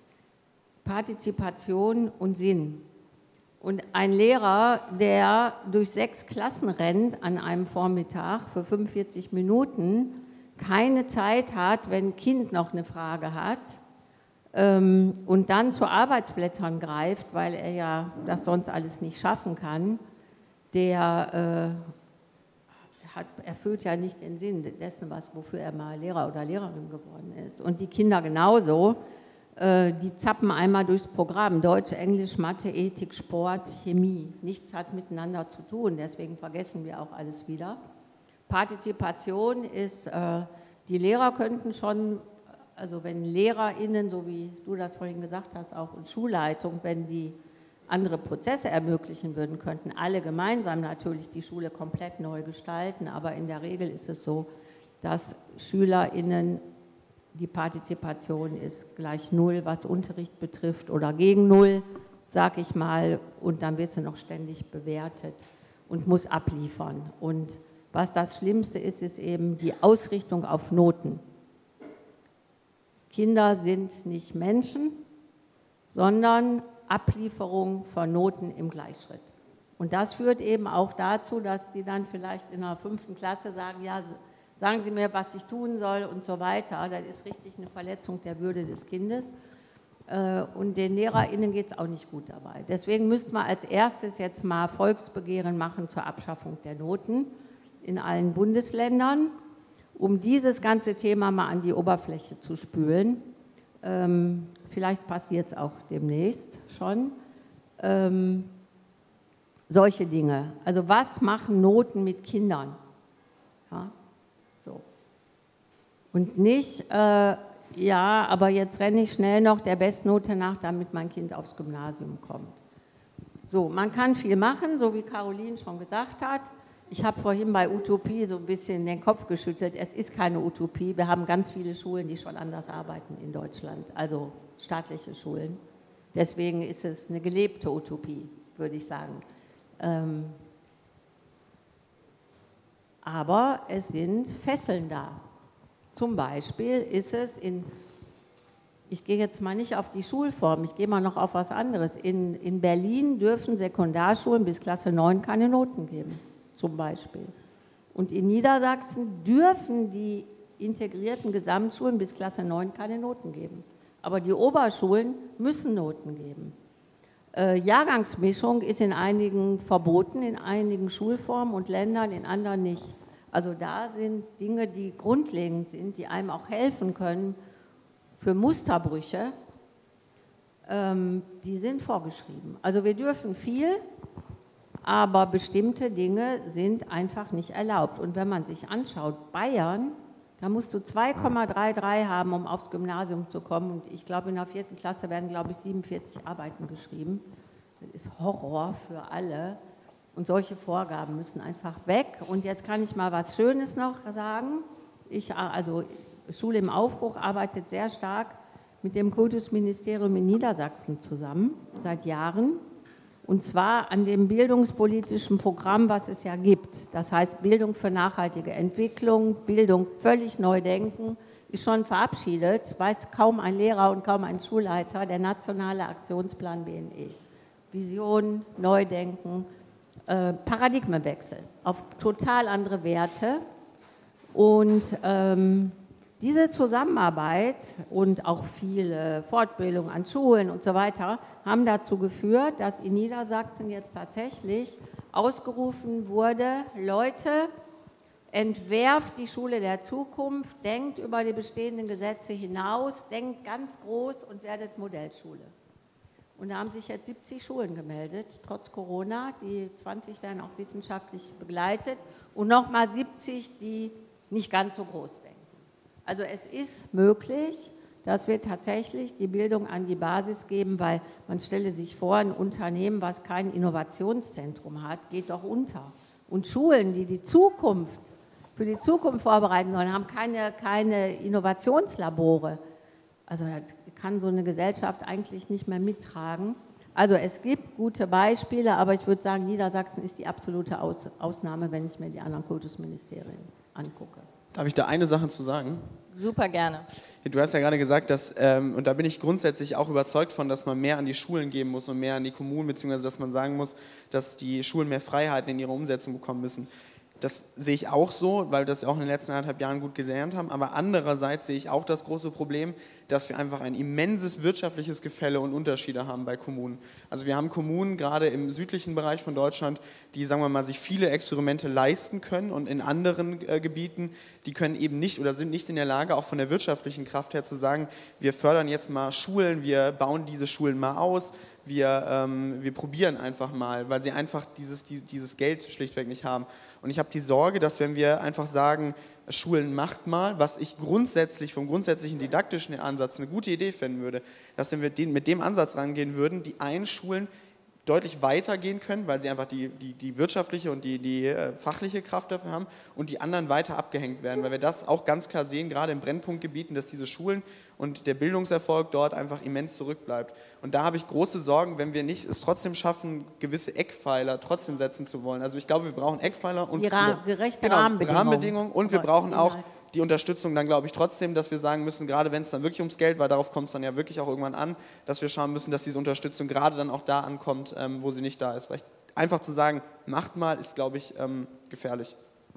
Partizipation und Sinn. Und ein Lehrer, der durch sechs Klassen rennt an einem Vormittag für fünfundvierzig Minuten, keine Zeit hat, wenn ein Kind noch eine Frage hat ähm, und dann zu Arbeitsblättern greift, weil er ja das sonst alles nicht schaffen kann, der äh, hat, erfüllt ja nicht den Sinn dessen, was, wofür er mal Lehrer oder Lehrerin geworden ist. Und die Kinder genauso, äh, die zappen einmal durchs Programm, Deutsch, Englisch, Mathe, Ethik, Sport, Chemie. Nichts hat miteinander zu tun, deswegen vergessen wir auch alles wieder. Partizipation ist, äh, die Lehrer könnten schon, also wenn LehrerInnen, so wie du das vorhin gesagt hast, auch und Schulleitung, wenn die andere Prozesse ermöglichen würden, könnten alle gemeinsam natürlich die Schule komplett neu gestalten, aber in der Regel ist es so, dass SchülerInnen die Partizipation ist gleich null, was Unterricht betrifft, oder gegen null, sag ich mal, und dann wird sie noch ständig bewertet und muss abliefern. Und was das Schlimmste ist, ist eben die Ausrichtung auf Noten. Kinder sind nicht Menschen, sondern Ablieferung von Noten im Gleichschritt. Und das führt eben auch dazu, dass die dann vielleicht in der fünften Klasse sagen, ja, sagen Sie mir, was ich tun soll und so weiter. Das ist richtig eine Verletzung der Würde des Kindes. Und den LehrerInnen geht es auch nicht gut dabei. Deswegen müssten wir als erstes jetzt mal Volksbegehren machen zur Abschaffung der Noten in allen Bundesländern, um dieses ganze Thema mal an die Oberfläche zu spülen. Ähm, vielleicht passiert es auch demnächst schon. Ähm, solche Dinge. Also was machen Noten mit Kindern? Ja, so. Und nicht, äh, ja, aber jetzt renne ich schnell noch der Bestnote nach, damit mein Kind aufs Gymnasium kommt. So, man kann viel machen, so wie Caroline schon gesagt hat. Ich habe vorhin bei Utopie so ein bisschen den Kopf geschüttelt. Es ist keine Utopie. Wir haben ganz viele Schulen, die schon anders arbeiten in Deutschland, also staatliche Schulen. Deswegen ist es eine gelebte Utopie, würde ich sagen. Ähm, aber es sind Fesseln da. Zum Beispiel ist es in, ich gehe jetzt mal nicht auf die Schulform, ich gehe mal noch auf was anderes. In, in Berlin dürfen Sekundarschulen bis Klasse neun keine Noten geben, zum Beispiel. Und in Niedersachsen dürfen die integrierten Gesamtschulen bis Klasse neun keine Noten geben. Aber die Oberschulen müssen Noten geben. Äh, Jahrgangsmischung ist in einigen verboten, in einigen Schulformen und Ländern, in anderen nicht. Also da sind Dinge, die grundlegend sind, die einem auch helfen können für Musterbrüche, ähm, die sind vorgeschrieben. Also wir dürfen viel, aber bestimmte Dinge sind einfach nicht erlaubt. Und wenn man sich anschaut, Bayern, da musst du zwei Komma dreiunddreißig haben, um aufs Gymnasium zu kommen. Und ich glaube, in der vierten Klasse werden, glaube ich, siebenundvierzig Arbeiten geschrieben. Das ist Horror für alle. Und solche Vorgaben müssen einfach weg. Und jetzt kann ich mal was Schönes noch sagen. Ich, also Schule im Aufbruch arbeitet sehr stark mit dem Kultusministerium in Niedersachsen zusammen, seit Jahren. Und zwar an dem bildungspolitischen Programm, was es ja gibt. Das heißt Bildung für nachhaltige Entwicklung, Bildung völlig neu denken, ist schon verabschiedet, weiß kaum ein Lehrer und kaum ein Schulleiter, der nationale Aktionsplan B N E. Vision, Neudenken, Äh, Paradigmenwechsel auf total andere Werte. Und ähm, diese Zusammenarbeit und auch viele Fortbildungen an Schulen und so weiter haben dazu geführt, dass in Niedersachsen jetzt tatsächlich ausgerufen wurde, Leute, entwerft die Schule der Zukunft, denkt über die bestehenden Gesetze hinaus, denkt ganz groß und werdet Modellschule. Und da haben sich jetzt siebzig Schulen gemeldet, trotz Corona. Die zwanzig werden auch wissenschaftlich begleitet und nochmal siebzig, die nicht ganz so groß denken. Also es ist möglich, dass wir tatsächlich die Bildung an die Basis geben, weil man stelle sich vor, ein Unternehmen, was kein Innovationszentrum hat, geht doch unter. Und Schulen, die die Zukunft, für die Zukunft vorbereiten sollen, haben keine, keine Innovationslabore. Also das kann so eine Gesellschaft eigentlich nicht mehr mittragen. Also es gibt gute Beispiele, aber ich würde sagen, Niedersachsen ist die absolute Aus Ausnahme, wenn ich mir die anderen Kultusministerien angucke. Darf ich da eine Sache zu sagen? Super gerne. Du hast ja gerade gesagt, dass, ähm, und da bin ich grundsätzlich auch überzeugt von, dass man mehr an die Schulen geben muss und mehr an die Kommunen, beziehungsweise dass man sagen muss, dass die Schulen mehr Freiheiten in ihrer Umsetzung bekommen müssen. Das sehe ich auch so, weil wir das auch in den letzten anderthalb Jahren gut gelernt haben. Aber andererseits sehe ich auch das große Problem, dass wir einfach ein immenses wirtschaftliches Gefälle und Unterschiede haben bei Kommunen. Also wir haben Kommunen, gerade im südlichen Bereich von Deutschland, die, sagen wir mal, sich viele Experimente leisten können und in anderen äh, Gebieten, die können eben nicht oder sind nicht in der Lage, auch von der wirtschaftlichen Kraft her zu sagen, wir fördern jetzt mal Schulen, wir bauen diese Schulen mal aus, wir, ähm, wir probieren einfach mal, weil sie einfach dieses, dieses, dieses Geld schlichtweg nicht haben. Und ich habe die Sorge, dass wenn wir einfach sagen, Schulen macht mal, was ich grundsätzlich vom grundsätzlichen didaktischen Ansatz eine gute Idee finden würde, dass wenn wir den, mit dem Ansatz rangehen würden, die einen Schulen deutlich weiter gehen können, weil sie einfach die, die, die wirtschaftliche und die, die äh, fachliche Kraft dafür haben und die anderen weiter abgehängt werden, weil wir das auch ganz klar sehen, gerade in Brennpunktgebieten, dass diese Schulen und der Bildungserfolg dort einfach immens zurückbleibt. Und da habe ich große Sorgen, wenn wir nicht es trotzdem schaffen, gewisse Eckpfeiler trotzdem setzen zu wollen. Also ich glaube, wir brauchen Eckpfeiler und die Ra- gerechte genau, Rahmenbedingungen. Rahmenbedingungen und wir Aber brauchen auch Inhalt. die Unterstützung dann, glaube ich, trotzdem, dass wir sagen müssen, gerade wenn es dann wirklich ums Geld, weil darauf kommt es dann ja wirklich auch irgendwann an, dass wir schauen müssen, dass diese Unterstützung gerade dann auch da ankommt, ähm, wo sie nicht da ist. Weil ich, einfach zu sagen, macht mal, ist, glaube ich, ähm, gefährlich.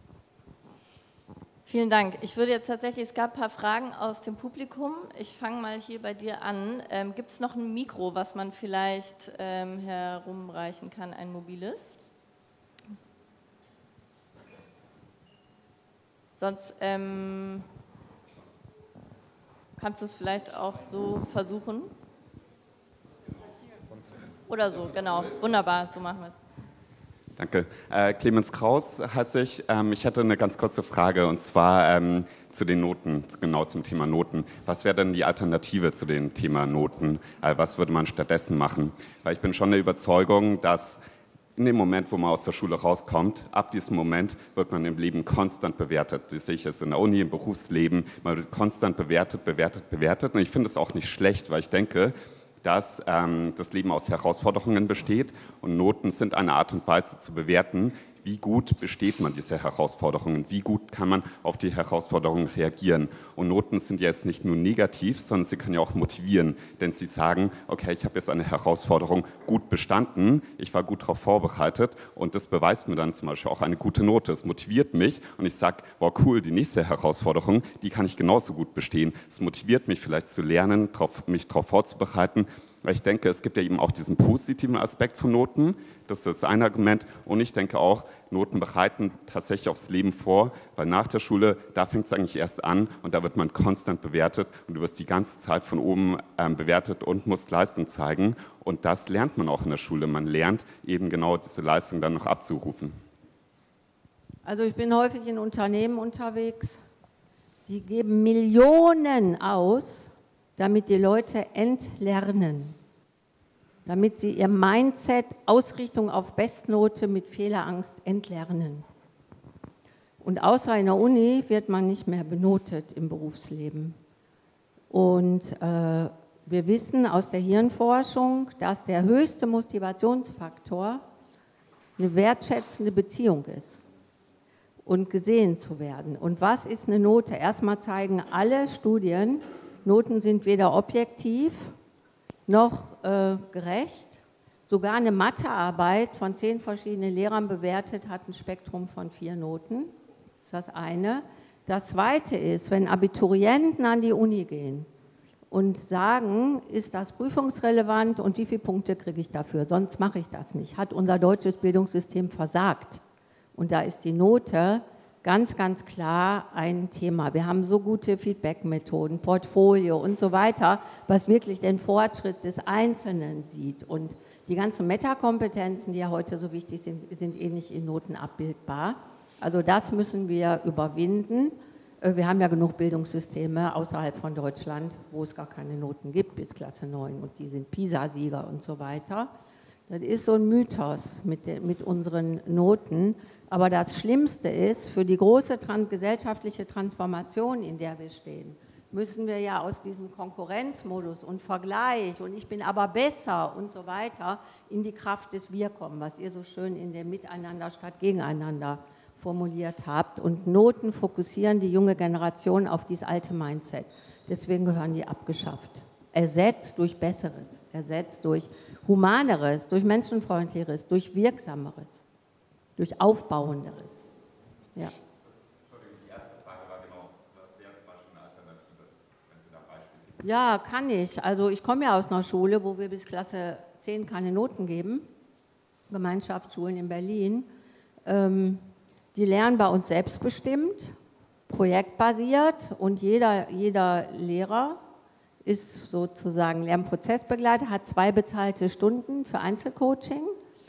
Vielen Dank. Ich würde jetzt tatsächlich, es gab ein paar Fragen aus dem Publikum. Ich fange mal hier bei dir an. Ähm, gibt es noch ein Mikro, was man vielleicht ähm, herumreichen kann, ein mobiles? Sonst ähm, kannst du es vielleicht auch so versuchen. Oder so, genau. Wunderbar, so machen wir es. Danke. Äh, Clemens Kraus heiße ich. Ähm, ich hatte eine ganz kurze Frage und zwar ähm, zu den Noten, genau zum Thema Noten. Was wäre denn die Alternative zu dem Thema Noten? Äh, was würde man stattdessen machen? Weil ich bin schon der Überzeugung, dass in dem Moment, wo man aus der Schule rauskommt, ab diesem Moment wird man im Leben konstant bewertet. Das sehe ich jetzt in der Uni, im Berufsleben. Man wird konstant bewertet, bewertet, bewertet. Und ich finde es auch nicht schlecht, weil ich denke, dass ähm, das Leben aus Herausforderungen besteht und Noten sind eine Art und Weise zu bewerten, wie gut besteht man diese Herausforderungen, wie gut kann man auf die Herausforderungen reagieren. Und Noten sind ja jetzt nicht nur negativ, sondern sie können ja auch motivieren, denn sie sagen, okay, ich habe jetzt eine Herausforderung gut bestanden, ich war gut darauf vorbereitet und das beweist mir dann zum Beispiel auch eine gute Note. Es motiviert mich und ich sage, wow cool, die nächste Herausforderung, die kann ich genauso gut bestehen. Es motiviert mich vielleicht zu lernen, drauf, mich darauf vorzubereiten. Weil ich denke, es gibt ja eben auch diesen positiven Aspekt von Noten, das ist ein Argument. Und ich denke auch, Noten bereiten tatsächlich aufs Leben vor, weil nach der Schule, da fängt es eigentlich erst an und da wird man konstant bewertet und du wirst die ganze Zeit von oben ähm, bewertet und musst Leistung zeigen. Und das lernt man auch in der Schule. Man lernt eben genau diese Leistung dann noch abzurufen. Also ich bin häufig in Unternehmen unterwegs, die geben Millionen aus, damit die Leute entlernen, damit sie ihr Mindset, Ausrichtung auf Bestnote mit Fehlerangst entlernen. Und außer in der Uni wird man nicht mehr benotet im Berufsleben. Und äh, wir wissen aus der Hirnforschung, dass der höchste Motivationsfaktor eine wertschätzende Beziehung ist und gesehen zu werden. Und was ist eine Note? Erstmal zeigen alle Studien, Noten sind weder objektiv noch äh, gerecht. Sogar eine Mathearbeit von zehn verschiedenen Lehrern bewertet hat ein Spektrum von vier Noten. Das ist das eine. Das zweite ist, wenn Abiturienten an die Uni gehen und sagen, ist das prüfungsrelevant und wie viele Punkte kriege ich dafür, sonst mache ich das nicht, hat unser deutsches Bildungssystem versagt. Und da ist die Note ganz, ganz klar ein Thema. Wir haben so gute Feedback-Methoden, Portfolio und so weiter, was wirklich den Fortschritt des Einzelnen sieht. Und die ganzen Metakompetenzen, die ja heute so wichtig sind, sind eh nicht in Noten abbildbar. Also das müssen wir überwinden. Wir haben ja genug Bildungssysteme außerhalb von Deutschland, wo es gar keine Noten gibt bis Klasse neun und die sind PISA-Sieger und so weiter. Das ist so ein Mythos mit, de, mit unseren Noten. Aber das Schlimmste ist, für die große trans- gesellschaftliche Transformation, in der wir stehen, müssen wir ja aus diesem Konkurrenzmodus und Vergleich und ich bin aber besser und so weiter in die Kraft des Wir kommen, was ihr so schön in dem Miteinander statt Gegeneinander formuliert habt. Und Noten fokussieren die junge Generation auf dieses alte Mindset. Deswegen gehören die abgeschafft. Ersetzt durch Besseres, ersetzt durch Humaneres, durch Menschenfreundlicheres, durch Wirksameres, durch Aufbauenderes. Ja. Die erste Frage war genau, was wäre zum Beispiel eine Alternative, wenn Sie da Beispiele? Ja, kann ich. Also ich komme ja aus einer Schule, wo wir bis Klasse zehn keine Noten geben, Gemeinschaftsschulen in Berlin. Ähm, die lernen bei uns selbstbestimmt, projektbasiert und jeder, jeder Lehrer ist sozusagen Lernprozessbegleiter, hat zwei bezahlte Stunden für Einzelcoaching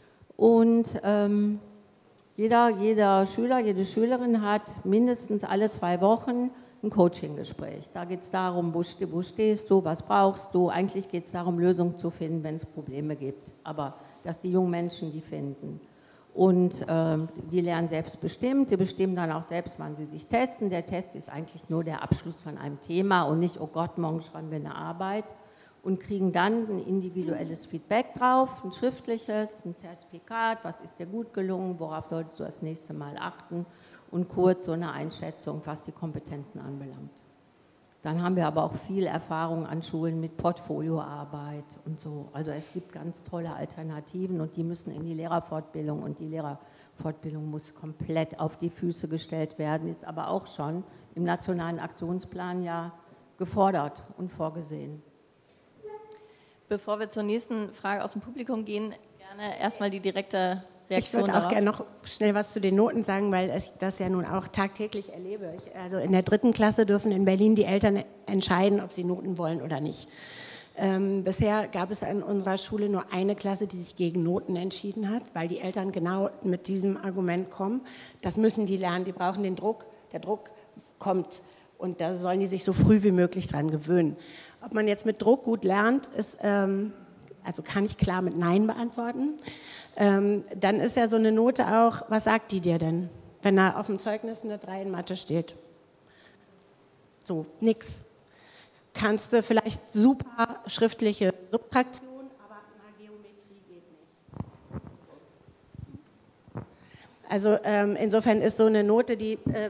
und ähm, jeder, jeder Schüler, jede Schülerin hat mindestens alle zwei Wochen ein Coaching-Gespräch. Da geht es darum, wo, ste wo stehst du, was brauchst du. Eigentlich geht es darum, Lösungen zu finden, wenn es Probleme gibt. Aber dass die jungen Menschen die finden. Und äh, die lernen selbstbestimmt, die bestimmen dann auch selbst, wann sie sich testen. Der Test ist eigentlich nur der Abschluss von einem Thema und nicht, oh Gott, morgen schreiben wir eine Arbeit. Und kriegen dann ein individuelles Feedback drauf, ein schriftliches, ein Zertifikat, was ist dir gut gelungen, worauf solltest du das nächste Mal achten und kurz so eine Einschätzung, was die Kompetenzen anbelangt. Dann haben wir aber auch viel Erfahrung an Schulen mit Portfolioarbeit und so. Also es gibt ganz tolle Alternativen und die müssen in die Lehrerfortbildung und die Lehrerfortbildung muss komplett auf die Füße gestellt werden, ist aber auch schon im Nationalen Aktionsplan ja gefordert und vorgesehen. Bevor wir zur nächsten Frage aus dem Publikum gehen, gerne erstmal die direkte Reaktion. Ich würde auch darauf. gerne noch schnell was zu den Noten sagen, weil ich das ja nun auch tagtäglich erlebe. Ich, also in der dritten Klasse dürfen in Berlin die Eltern entscheiden, ob sie Noten wollen oder nicht. Ähm, bisher gab es an unserer Schule nur eine Klasse, die sich gegen Noten entschieden hat, weil die Eltern genau mit diesem Argument kommen. Das müssen die lernen, die brauchen den Druck. Der Druck kommt und da sollen die sich so früh wie möglich dran gewöhnen. Ob man jetzt mit Druck gut lernt, ist, ähm, also kann ich klar mit Nein beantworten. Ähm, dann ist ja so eine Note auch, was sagt die dir denn, wenn da auf dem Zeugnis eine drei in Mathe steht? So, nix. Kannst du vielleicht super schriftliche Subtraktion, aber na, Geometrie geht nicht. Also ähm, insofern ist so eine Note, die äh,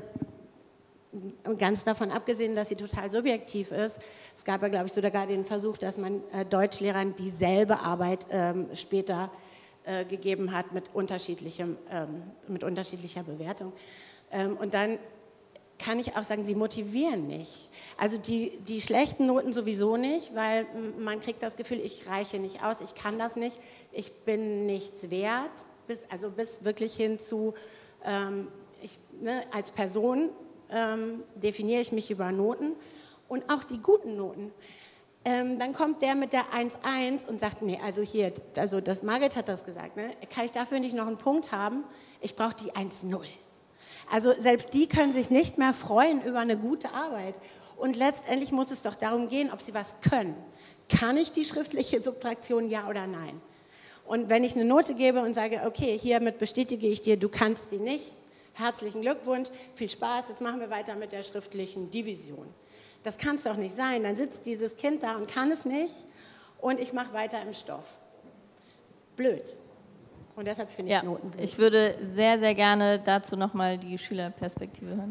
ganz davon abgesehen, dass sie total subjektiv ist. Es gab ja, glaube ich, sogar den Versuch, dass man äh, Deutschlehrern dieselbe Arbeit ähm, später äh, gegeben hat mit, unterschiedlichem, ähm, mit unterschiedlicher Bewertung. Ähm, und dann kann ich auch sagen, sie motivieren nicht. Also die, die schlechten Noten sowieso nicht, weil man kriegt das Gefühl, ich reiche nicht aus, ich kann das nicht, ich bin nichts wert, bis, also bis wirklich hin zu, ähm, ich, ne, als Person ähm, definiere ich mich über Noten und auch die guten Noten. Ähm, dann kommt der mit der eins eins und sagt, nee, also hier, also das, Margit hat das gesagt, ne, kann ich dafür nicht noch einen Punkt haben? Ich brauche die eins null. Also selbst die können sich nicht mehr freuen über eine gute Arbeit. Und letztendlich muss es doch darum gehen, ob sie was können. Kann ich die schriftliche Subtraktion, ja oder nein? Und wenn ich eine Note gebe und sage, okay, hiermit bestätige ich dir, du kannst die nicht, herzlichen Glückwunsch, viel Spaß, jetzt machen wir weiter mit der schriftlichen Division. Das kann es doch nicht sein. Dann sitzt dieses Kind da und kann es nicht und ich mache weiter im Stoff. Blöd. Und deshalb finde ich ja, Noten blöd. Ich würde sehr, sehr gerne dazu nochmal die Schülerperspektive hören.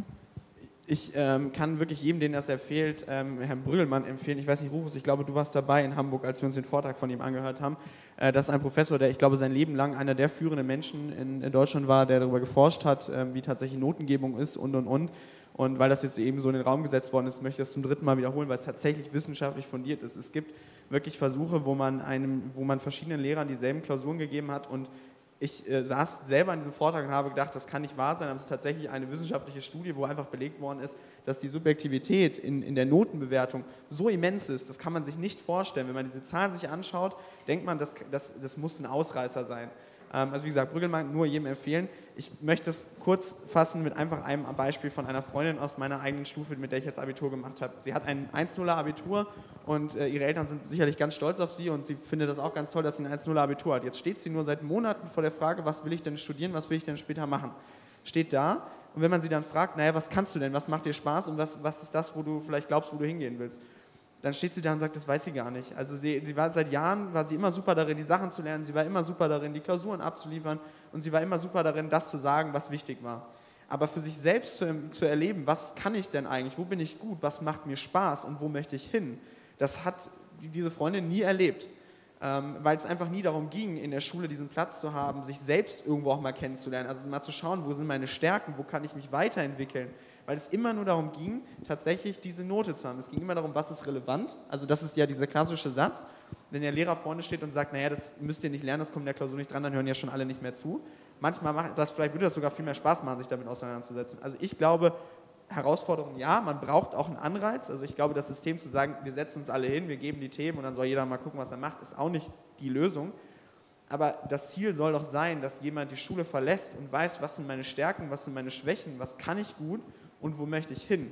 Ich ähm, kann wirklich jedem, den das empfiehlt, ähm, Herrn Brüggelmann empfehlen. Ich weiß nicht, Rufus, ich glaube, du warst dabei in Hamburg, als wir uns den Vortrag von ihm angehört haben. Äh, das ist ein Professor, der, ich glaube, sein Leben lang einer der führenden Menschen in, in Deutschland war, der darüber geforscht hat, äh, wie tatsächlich Notengebung ist und, und, und. Und weil das jetzt eben so in den Raum gesetzt worden ist, möchte ich das zum dritten Mal wiederholen, weil es tatsächlich wissenschaftlich fundiert ist. Es gibt wirklich Versuche, wo man, einem, wo man verschiedenen Lehrern dieselben Klausuren gegeben hat und ich äh, saß selber in diesem Vortrag und habe gedacht, das kann nicht wahr sein, aber es ist tatsächlich eine wissenschaftliche Studie, wo einfach belegt worden ist, dass die Subjektivität in, in der Notenbewertung so immens ist, das kann man sich nicht vorstellen. Wenn man diese Zahlen sich anschaut, denkt man, das, das, das muss ein Ausreißer sein. Ähm, also wie gesagt, Brüggelmann nur jedem empfehlen. Ich möchte das kurz fassen mit einfach einem Beispiel von einer Freundin aus meiner eigenen Stufe, mit der ich jetzt Abitur gemacht habe. Sie hat ein eins null Abitur und äh, ihre Eltern sind sicherlich ganz stolz auf sie und sie findet das auch ganz toll, dass sie ein eins null Abitur hat. Jetzt steht sie nur seit Monaten vor der Frage, was will ich denn studieren, was will ich denn später machen? Steht da und wenn man sie dann fragt, naja, was kannst du denn, was macht dir Spaß und was, was ist das, wo du vielleicht glaubst, wo du hingehen willst? Dann steht sie da und sagt, das weiß sie gar nicht. Also sie, sie war seit Jahren, war sie immer super darin, die Sachen zu lernen, sie war immer super darin, die Klausuren abzuliefern und sie war immer super darin, das zu sagen, was wichtig war. Aber für sich selbst zu, zu erleben, was kann ich denn eigentlich, wo bin ich gut, was macht mir Spaß und wo möchte ich hin, das hat die, diese Freundin nie erlebt. Ähm, weil es einfach nie darum ging, in der Schule diesen Platz zu haben, sich selbst irgendwo auch mal kennenzulernen, also mal zu schauen, wo sind meine Stärken, wo kann ich mich weiterentwickeln. Weil es immer nur darum ging, tatsächlich diese Note zu haben. Es ging immer darum, was ist relevant. Also das ist ja dieser klassische Satz, wenn der Lehrer vorne steht und sagt, naja, das müsst ihr nicht lernen, das kommt in der Klausur nicht dran, dann hören ja schon alle nicht mehr zu. Manchmal macht das, vielleicht würde das sogar viel mehr Spaß machen, sich damit auseinanderzusetzen. Also ich glaube, Herausforderung ja, man braucht auch einen Anreiz. Also ich glaube, das System zu sagen, wir setzen uns alle hin, wir geben die Themen und dann soll jeder mal gucken, was er macht, ist auch nicht die Lösung. Aber das Ziel soll doch sein, dass jemand die Schule verlässt und weiß, was sind meine Stärken, was sind meine Schwächen, was kann ich gut und wo möchte ich hin.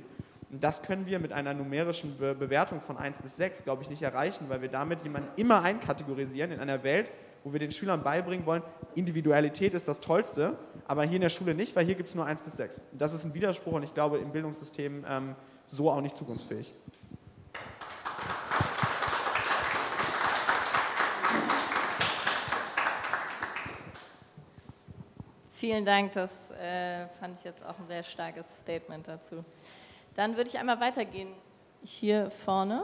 Das können wir mit einer numerischen Be Bewertung von eins bis sechs, glaube ich, nicht erreichen, weil wir damit jemanden immer einkategorisieren in einer Welt, wo wir den Schülern beibringen wollen, Individualität ist das Tollste, aber hier in der Schule nicht, weil hier gibt es nur eins bis sechs. Das ist ein Widerspruch und ich glaube, im Bildungssystem ähm, so auch nicht zukunftsfähig. Vielen Dank, das äh, fand ich jetzt auch ein sehr starkes Statement dazu. Dann würde ich einmal weitergehen, hier vorne.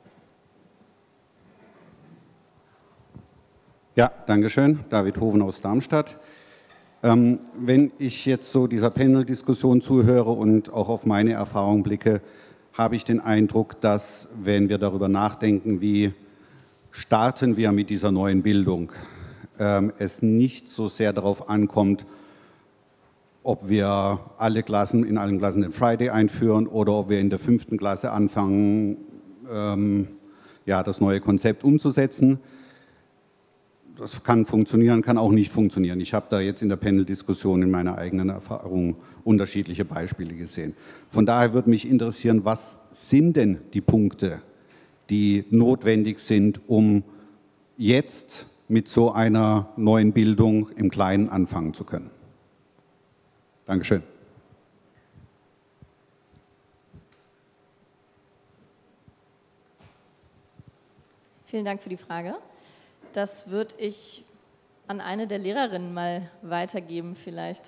Ja, danke schön. David Hoven aus Darmstadt. Ähm, wenn ich jetzt so dieser Panel-Diskussion zuhöre und auch auf meine Erfahrung blicke, habe ich den Eindruck, dass, wenn wir darüber nachdenken, wie starten wir mit dieser neuen Bildung, ähm, es nicht so sehr darauf ankommt, ob wir alle Klassen, in allen Klassen den Friday einführen oder ob wir in der fünften Klasse anfangen, ähm, ja, das neue Konzept umzusetzen. Das kann funktionieren, kann auch nicht funktionieren. Ich habe da jetzt in der Panel-Diskussion in meiner eigenen Erfahrung unterschiedliche Beispiele gesehen. Von daher würde mich interessieren, was sind denn die Punkte, die notwendig sind, um jetzt mit so einer neuen Bildung im Kleinen anfangen zu können? Dankeschön. Vielen Dank für die Frage. Das würde ich an eine der Lehrerinnen mal weitergeben vielleicht.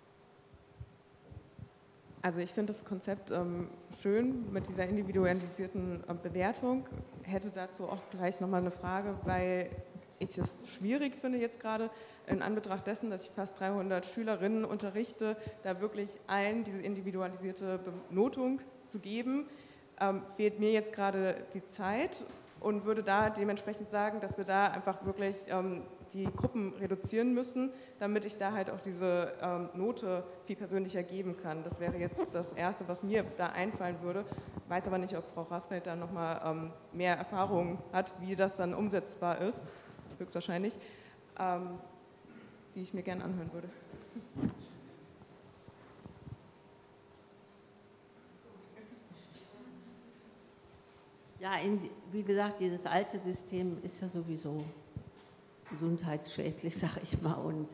Also ich finde das Konzept ähm, schön mit dieser individualisierten äh, Bewertung. Hätte dazu auch gleich nochmal eine Frage, weil ich es schwierig finde jetzt gerade in Anbetracht dessen, dass ich fast dreihundert Schülerinnen unterrichte, da wirklich allen diese individualisierte Benotung zu geben, ähm, fehlt mir jetzt gerade die Zeit und würde da dementsprechend sagen, dass wir da einfach wirklich ähm, die Gruppen reduzieren müssen, damit ich da halt auch diese ähm, Note viel persönlicher geben kann. Das wäre jetzt das Erste, was mir da einfallen würde. Weiß aber nicht, ob Frau Rasfeld da nochmal ähm, mehr Erfahrung hat, wie das dann umsetzbar ist, höchstwahrscheinlich, ähm, die ich mir gerne anhören würde. Ja, in, wie gesagt, dieses alte System ist ja sowieso gesundheitsschädlich, sag ich mal, und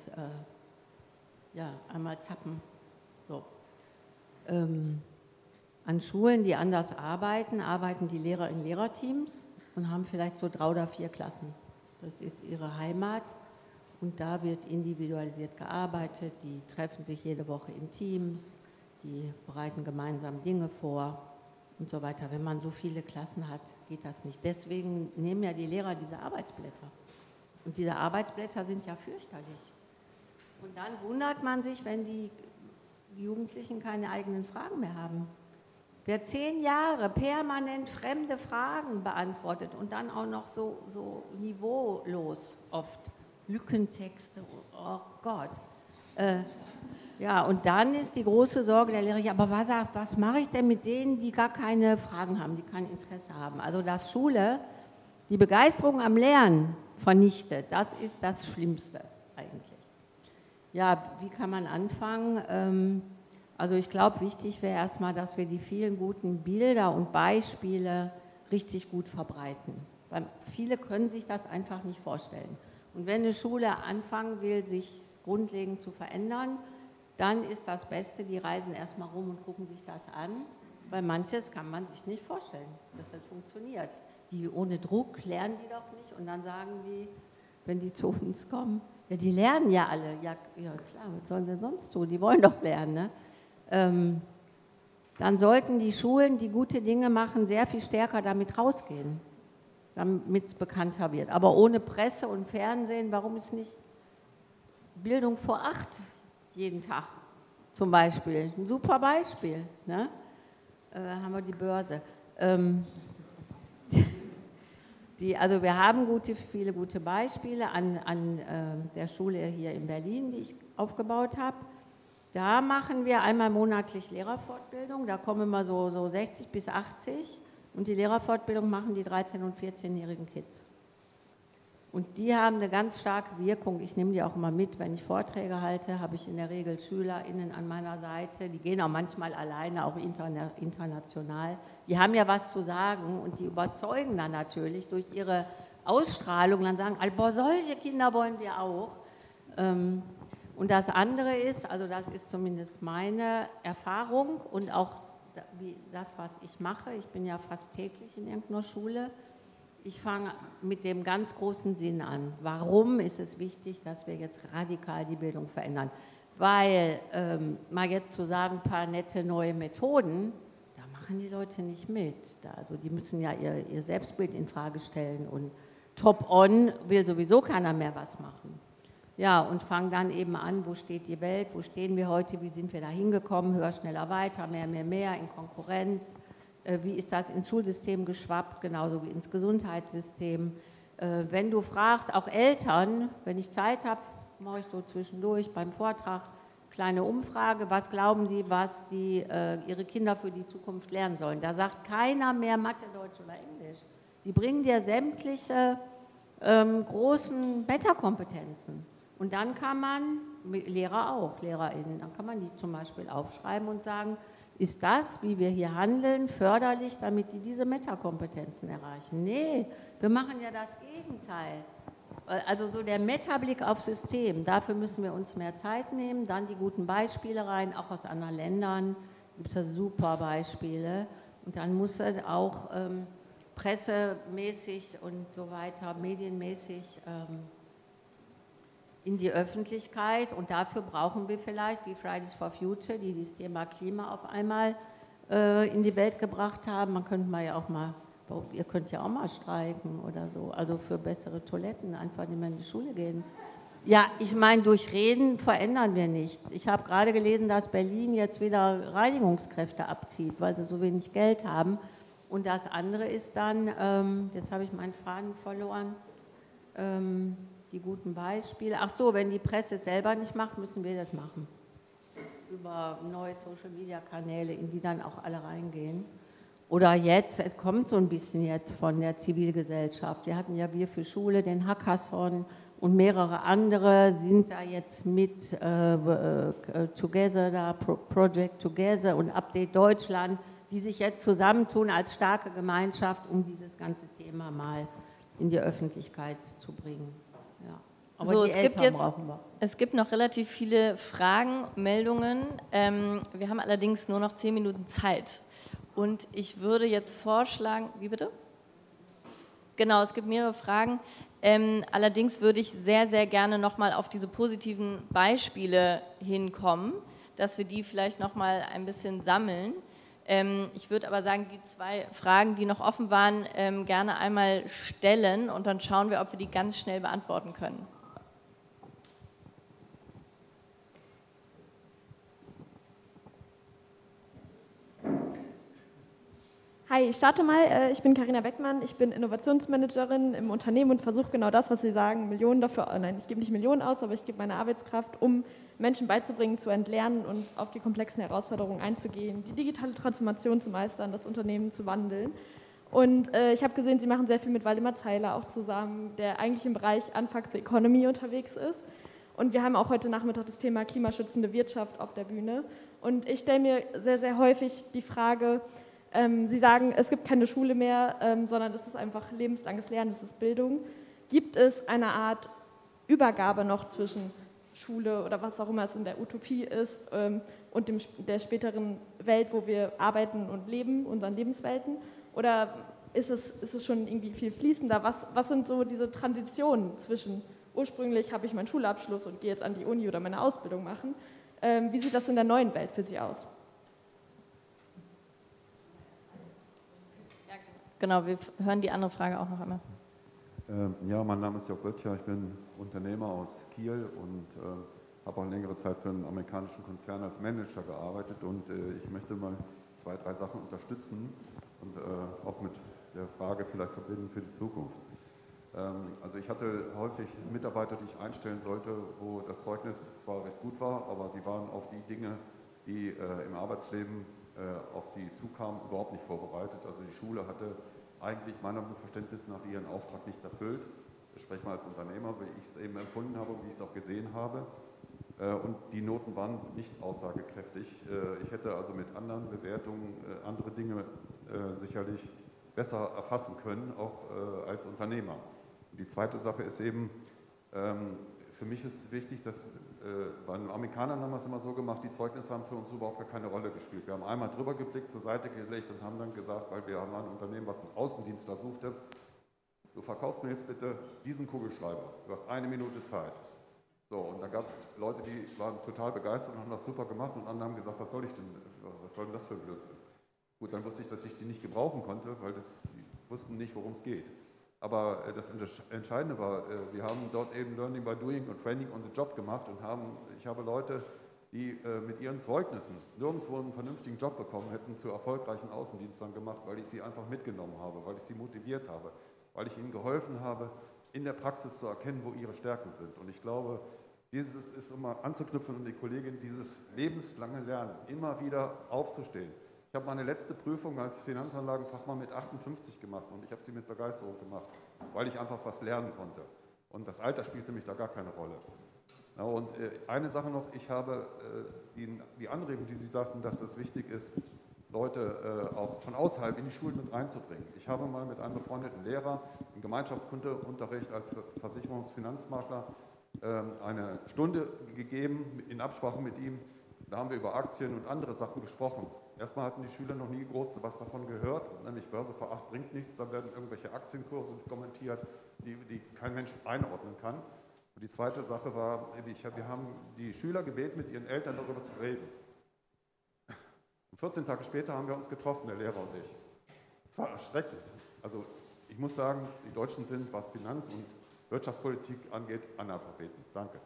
äh, ja, einmal zappen. So. Ähm, an Schulen, die anders arbeiten, arbeiten die Lehrer in Lehrerteams und haben vielleicht so drei oder vier Klassen. Das ist ihre Heimat und da wird individualisiert gearbeitet, die treffen sich jede Woche in Teams, die bereiten gemeinsam Dinge vor und so weiter. Wenn man so viele Klassen hat, geht das nicht. Deswegen nehmen ja die Lehrer diese Arbeitsblätter. Und diese Arbeitsblätter sind ja fürchterlich. Und dann wundert man sich, wenn die Jugendlichen keine eigenen Fragen mehr haben. Wer zehn Jahre permanent fremde Fragen beantwortet und dann auch noch so, so niveaulos oft, Lückentexte, oh Gott. Äh, ja, und dann ist die große Sorge der Lehrer, ja, aber was, was mache ich denn mit denen, die gar keine Fragen haben, die kein Interesse haben? Also dass Schule die Begeisterung am Lernen vernichtet, das ist das Schlimmste eigentlich. Ja, wie kann man anfangen? Ähm, also ich glaube, wichtig wäre erstmal, dass wir die vielen guten Bilder und Beispiele richtig gut verbreiten. Weil viele können sich das einfach nicht vorstellen. Und wenn eine Schule anfangen will, sich grundlegend zu verändern, dann ist das Beste, die reisen erstmal rum und gucken sich das an, weil manches kann man sich nicht vorstellen, dass das funktioniert. Die ohne Druck lernen die doch nicht und dann sagen die, wenn die zu uns kommen, ja, die lernen ja alle. Ja, ja klar, was sollen sie sonst tun? Die wollen doch lernen. Ne? Ähm, dann sollten die Schulen, die gute Dinge machen, sehr viel stärker damit rausgehen, damit es bekannter wird. Aber ohne Presse und Fernsehen, warum ist nicht Bildung vor acht jeden Tag zum Beispiel? Ein super Beispiel. Ne? Äh, haben wir die Börse. Ähm, Die, also wir haben gute, viele gute Beispiele an, an äh, der Schule hier in Berlin, die ich aufgebaut habe. Da machen wir einmal monatlich Lehrerfortbildung, da kommen immer so, so sechzig bis achtzig und die Lehrerfortbildung machen die dreizehn- und vierzehnjährigen Kids. Und die haben eine ganz starke Wirkung. Ich nehme die auch immer mit, wenn ich Vorträge halte, habe ich in der Regel SchülerInnen an meiner Seite. Die gehen auch manchmal alleine, auch interna international. Die haben ja was zu sagen und die überzeugen dann natürlich durch ihre Ausstrahlung, dann sagen, boah, solche Kinder wollen wir auch. Und das andere ist, also das ist zumindest meine Erfahrung und auch das, was ich mache. Ich bin ja fast täglich in irgendeiner Schule. Ich fange mit dem ganz großen Sinn an. Warum ist es wichtig, dass wir jetzt radikal die Bildung verändern? Weil, ähm, mal jetzt zu sagen, ein paar nette neue Methoden, da machen die Leute nicht mit. Da, also die müssen ja ihr, ihr Selbstbild in Frage stellen und top-on will sowieso keiner mehr was machen. Ja, und fangen dann eben an, wo steht die Welt, wo stehen wir heute, wie sind wir da hingekommen, höher, schneller, weiter, mehr, mehr, mehr, in Konkurrenz. Wie ist das ins Schulsystem geschwappt, genauso wie ins Gesundheitssystem. Wenn du fragst, auch Eltern, wenn ich Zeit habe, mache ich so zwischendurch beim Vortrag kleine Umfrage, was glauben Sie, was die, ihre Kinder für die Zukunft lernen sollen. Da sagt keiner mehr Mathe, Deutsch oder Englisch. Die bringen dir sämtliche ähm, großen Metakompetenzen. Und dann kann man, Lehrer auch, LehrerInnen, dann kann man die zum Beispiel aufschreiben und sagen, ist das, wie wir hier handeln, förderlich, damit die diese Metakompetenzen erreichen? Nee, wir machen ja das Gegenteil. Also so der Metablick aufs System, dafür müssen wir uns mehr Zeit nehmen, dann die guten Beispiele rein, auch aus anderen Ländern, gibt es ja super Beispiele. Und dann muss es auch ähm, pressemäßig und so weiter, medienmäßig ähm, in die Öffentlichkeit und dafür brauchen wir vielleicht, wie Fridays for Future, die das Thema Klima auf einmal äh, in die Welt gebracht haben. Man könnte mal ja auch mal, ihr könnt ja auch mal streiken oder so, also für bessere Toiletten, einfach nicht mehr in die Schule gehen. Ja, ich meine, durch Reden verändern wir nichts. Ich habe gerade gelesen, dass Berlin jetzt wieder Reinigungskräfte abzieht, weil sie so wenig Geld haben. Und das andere ist dann, ähm, jetzt habe ich meinen Faden verloren, ähm, die guten Beispiele. Ach so, wenn die Presse es selber nicht macht, müssen wir das machen. Über neue Social-Media-Kanäle, in die dann auch alle reingehen. Oder jetzt, es kommt so ein bisschen jetzt von der Zivilgesellschaft. Wir hatten ja Wir für Schule, den Hackathon und mehrere andere sind da jetzt mit äh, äh, Together, da Pro Project Together und Update Deutschland, die sich jetzt zusammentun als starke Gemeinschaft, um dieses ganze Thema mal in die Öffentlichkeit zu bringen. Ja. Aber so, die es Eltern gibt jetzt, brauchen wir. Es gibt noch relativ viele Fragen, Meldungen. Ähm, wir haben allerdings nur noch zehn Minuten Zeit. Und ich würde jetzt vorschlagen, wie bitte? Genau, es gibt mehrere Fragen. Ähm, allerdings würde ich sehr, sehr gerne nochmal auf diese positiven Beispiele hinkommen, dass wir die vielleicht nochmal ein bisschen sammeln. Ähm, ich würde aber sagen, die zwei Fragen, die noch offen waren, ähm, gerne einmal stellen und dann schauen wir, ob wir die ganz schnell beantworten können. Hi, ich starte mal. Ich bin Carina Beckmann, ich bin Innovationsmanagerin im Unternehmen und versuche genau das, was Sie sagen, Millionen dafür, nein, ich gebe nicht Millionen aus, aber ich gebe meine Arbeitskraft, um Menschen beizubringen, zu entlernen und auf die komplexen Herausforderungen einzugehen, die digitale Transformation zu meistern, das Unternehmen zu wandeln. Und äh, ich habe gesehen, Sie machen sehr viel mit Waldemar Zeiler auch zusammen, der eigentlich im Bereich Unfuck the Economy unterwegs ist. Und wir haben auch heute Nachmittag das Thema klimaschützende Wirtschaft auf der Bühne. Und ich stelle mir sehr, sehr häufig die Frage, ähm, Sie sagen, es gibt keine Schule mehr, ähm, sondern es ist einfach lebenslanges Lernen, es ist Bildung. Gibt es eine Art Übergabe noch zwischen Schule oder was auch immer es in der Utopie ist ähm, und dem, der späteren Welt, wo wir arbeiten und leben, unseren Lebenswelten? Oder ist es, ist es schon irgendwie viel fließender? Was, was sind so diese Transitionen zwischen, ursprünglich habe ich meinen Schulabschluss und gehe jetzt an die Uni oder meine Ausbildung machen. Ähm, wie sieht das in der neuen Welt für Sie aus? Ja, genau, wir hören die andere Frage auch noch einmal. Ja, mein Name ist Jörg Böttcher, ich bin Unternehmer aus Kiel und äh, habe auch längere Zeit für einen amerikanischen Konzern als Manager gearbeitet und äh, ich möchte mal zwei, drei Sachen unterstützen und äh, auch mit der Frage vielleicht verbinden für die Zukunft. Ähm, also ich hatte häufig Mitarbeiter, die ich einstellen sollte, wo das Zeugnis zwar recht gut war, aber die waren auf die Dinge, die äh, im Arbeitsleben äh, auf sie zukamen, überhaupt nicht vorbereitet. Also die Schule hatte eigentlich meinem Verständnis nach ihren Auftrag nicht erfüllt. spreche mal als Unternehmer, wie ich es eben empfunden habe und wie ich es auch gesehen habe. Äh, und die Noten waren nicht aussagekräftig. Äh, ich hätte also mit anderen Bewertungen äh, andere Dinge äh, sicherlich besser erfassen können, auch äh, als Unternehmer. Und die zweite Sache ist eben, ähm, für mich ist wichtig, dass äh, bei den Amerikanern haben wir es immer so gemacht, die Zeugnisse haben für uns überhaupt gar keine Rolle gespielt. Wir haben einmal drüber geblickt, zur Seite gelegt und haben dann gesagt, weil wir haben ein Unternehmen, was einen Außendienstler suchte, du verkaufst mir jetzt bitte diesen Kugelschreiber, du hast eine Minute Zeit. So, und da gab es Leute, die waren total begeistert und haben das super gemacht und andere haben gesagt, was soll ich denn, was soll denn das für Blödsinn? Gut, dann wusste ich, dass ich die nicht gebrauchen konnte, weil das, die wussten nicht, worum es geht. Aber äh, das Entscheidende war, äh, wir haben dort eben Learning by Doing und Training on the Job gemacht und haben, ich habe Leute, die äh, mit ihren Zeugnissen nirgendwo einen vernünftigen Job bekommen hätten, zu erfolgreichen Außendienstern gemacht, weil ich sie einfach mitgenommen habe, weil ich sie motiviert habe, weil ich ihnen geholfen habe, in der Praxis zu erkennen, wo ihre Stärken sind. Und ich glaube, dieses ist, um mal anzuknüpfen an die Kollegin, dieses lebenslange Lernen, immer wieder aufzustehen. Ich habe meine letzte Prüfung als Finanzanlagenfachmann mit achtundfünfzig gemacht und ich habe sie mit Begeisterung gemacht, weil ich einfach was lernen konnte. Und das Alter spielte mich da gar keine Rolle. Ja, und äh, eine Sache noch, ich habe äh, die, die Anregung, die Sie sagten, dass es wichtig ist, Leute äh, auch von außerhalb in die Schulen mit reinzubringen. Ich habe mal mit einem befreundeten Lehrer im Gemeinschaftskundeunterricht als Versicherungsfinanzmakler äh, eine Stunde gegeben, in Absprache mit ihm. Da haben wir über Aktien und andere Sachen gesprochen. Erstmal hatten die Schüler noch nie groß was davon gehört, nämlich Börse vor acht bringt nichts, da werden irgendwelche Aktienkurse kommentiert, die, die kein Mensch einordnen kann. Und die zweite Sache war, ich, wir haben die Schüler gebeten, mit ihren Eltern darüber zu reden. Und vierzehn Tage später haben wir uns getroffen, der Lehrer und ich. Es war erschreckend. Also ich muss sagen, die Deutschen sind, was Finanz- und Wirtschaftspolitik angeht, Analphabeten. Danke.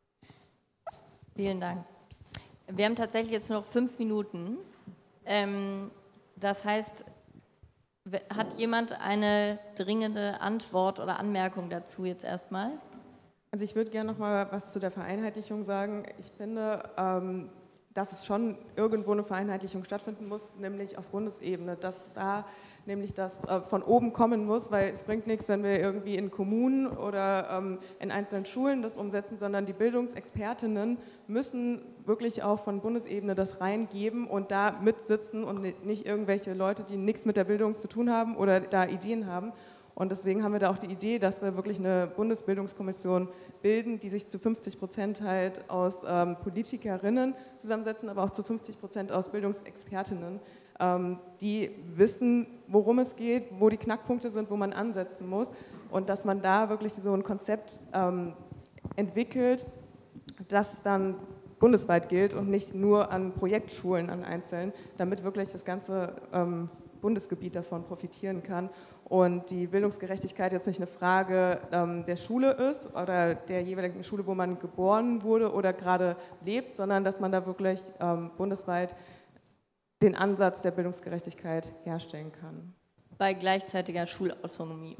Vielen Dank. Wir haben tatsächlich jetzt nur noch fünf Minuten. Ähm, das heißt, hat jemand eine dringende Antwort oder Anmerkung dazu jetzt erstmal? Also ich würde gerne noch mal was zu der Vereinheitlichung sagen. Ich finde, ähm, dass es schon irgendwo eine Vereinheitlichung stattfinden muss, nämlich auf Bundesebene, dass da nämlich das äh, von oben kommen muss, weil es bringt nichts, wenn wir irgendwie in Kommunen oder ähm, in einzelnen Schulen das umsetzen, sondern die Bildungsexpertinnen müssen wirklich auch von Bundesebene das reingeben und da mitsitzen und nicht irgendwelche Leute, die nichts mit der Bildung zu tun haben oder da Ideen haben. Und deswegen haben wir da auch die Idee, dass wir wirklich eine Bundesbildungskommission bilden, die sich zu fünfzig Prozent halt aus ähm, Politikerinnen zusammensetzen, aber auch zu fünfzig Prozent aus Bildungsexpertinnen, ähm, die wissen, worum es geht, wo die Knackpunkte sind, wo man ansetzen muss und dass man da wirklich so ein Konzept ähm, entwickelt, das dann bundesweit gilt und nicht nur an Projektschulen, an Einzelnen, damit wirklich das ganze ähm, Bundesgebiet davon profitieren kann und die Bildungsgerechtigkeit jetzt nicht eine Frage ähm, der Schule ist oder der jeweiligen Schule, wo man geboren wurde oder gerade lebt, sondern dass man da wirklich ähm, bundesweit den Ansatz der Bildungsgerechtigkeit herstellen kann. Bei gleichzeitiger Schulautonomie.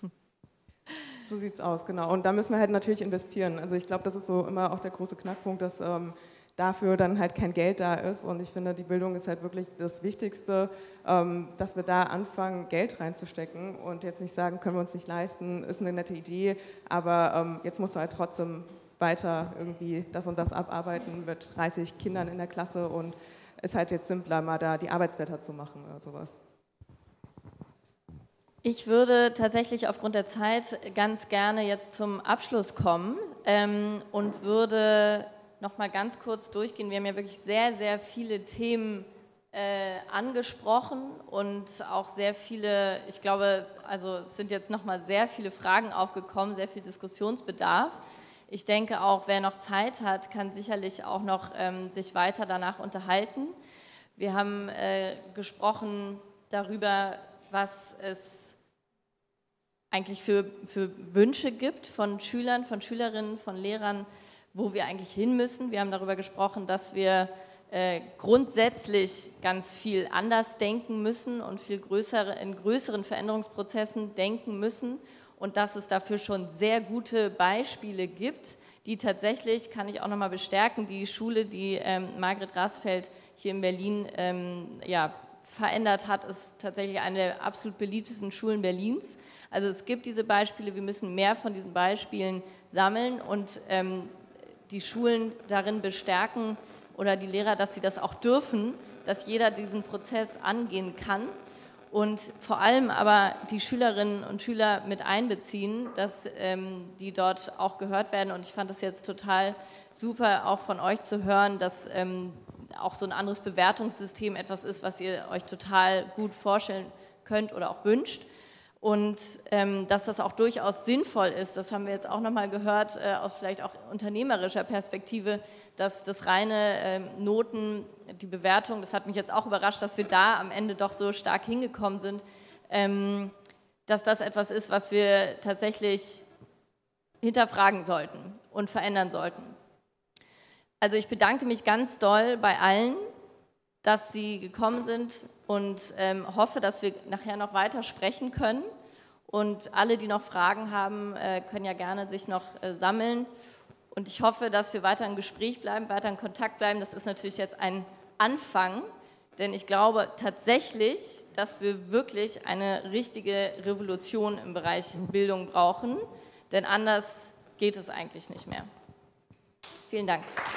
So sieht es aus, genau. Und da müssen wir halt natürlich investieren. Also ich glaube, das ist so immer auch der große Knackpunkt, dass ähm, dafür dann halt kein Geld da ist. Und ich finde, die Bildung ist halt wirklich das Wichtigste, ähm, dass wir da anfangen, Geld reinzustecken und jetzt nicht sagen, können wir uns nicht leisten, ist eine nette Idee, aber ähm, jetzt musst du halt trotzdem weiter irgendwie das und das abarbeiten mit dreißig Kindern in der Klasse und ist halt jetzt simpler, mal da die Arbeitsblätter zu machen oder sowas. Ich würde tatsächlich aufgrund der Zeit ganz gerne jetzt zum Abschluss kommen ähm, und würde noch mal ganz kurz durchgehen. Wir haben ja wirklich sehr, sehr viele Themen äh, angesprochen und auch sehr viele, ich glaube, also es sind jetzt noch mal sehr viele Fragen aufgekommen, sehr viel Diskussionsbedarf. Ich denke auch, wer noch Zeit hat, kann sicherlich auch noch ähm, sich weiter danach unterhalten. Wir haben äh, gesprochen darüber, was es eigentlich für, für Wünsche gibt von Schülern, von Schülerinnen, von Lehrern, wo wir eigentlich hin müssen. Wir haben darüber gesprochen, dass wir äh, grundsätzlich ganz viel anders denken müssen und viel größere, in größeren Veränderungsprozessen denken müssen und dass es dafür schon sehr gute Beispiele gibt, die tatsächlich, kann ich auch nochmal bestärken, die Schule, die ähm, Margret Rasfeld hier in Berlin ähm, ja, verändert hat, ist tatsächlich eine der absolut beliebtesten Schulen Berlins. Also es gibt diese Beispiele, wir müssen mehr von diesen Beispielen sammeln und ähm, die Schulen darin bestärken oder die Lehrer, dass sie das auch dürfen, dass jeder diesen Prozess angehen kann und vor allem aber die Schülerinnen und Schüler mit einbeziehen, dass ähm, die dort auch gehört werden. Und ich fand es jetzt total super, auch von euch zu hören, dass ähm, auch so ein anderes Bewertungssystem etwas ist, was ihr euch total gut vorstellen könnt oder auch wünscht. Und ähm, dass das auch durchaus sinnvoll ist, das haben wir jetzt auch nochmal gehört, äh, aus vielleicht auch unternehmerischer Perspektive, dass das reine äh, Noten, die Bewertung, das hat mich jetzt auch überrascht, dass wir da am Ende doch so stark hingekommen sind, ähm, dass das etwas ist, was wir tatsächlich hinterfragen sollten und verändern sollten. Also ich bedanke mich ganz doll bei allen, dass Sie gekommen sind und ähm, hoffe, dass wir nachher noch weiter sprechen können. Und alle, die noch Fragen haben, äh, können ja gerne sich noch äh, sammeln. Und ich hoffe, dass wir weiter im Gespräch bleiben, weiter in Kontakt bleiben. Das ist natürlich jetzt ein Anfang, denn ich glaube tatsächlich, dass wir wirklich eine richtige Revolution im Bereich Bildung brauchen, denn anders geht es eigentlich nicht mehr. Vielen Dank.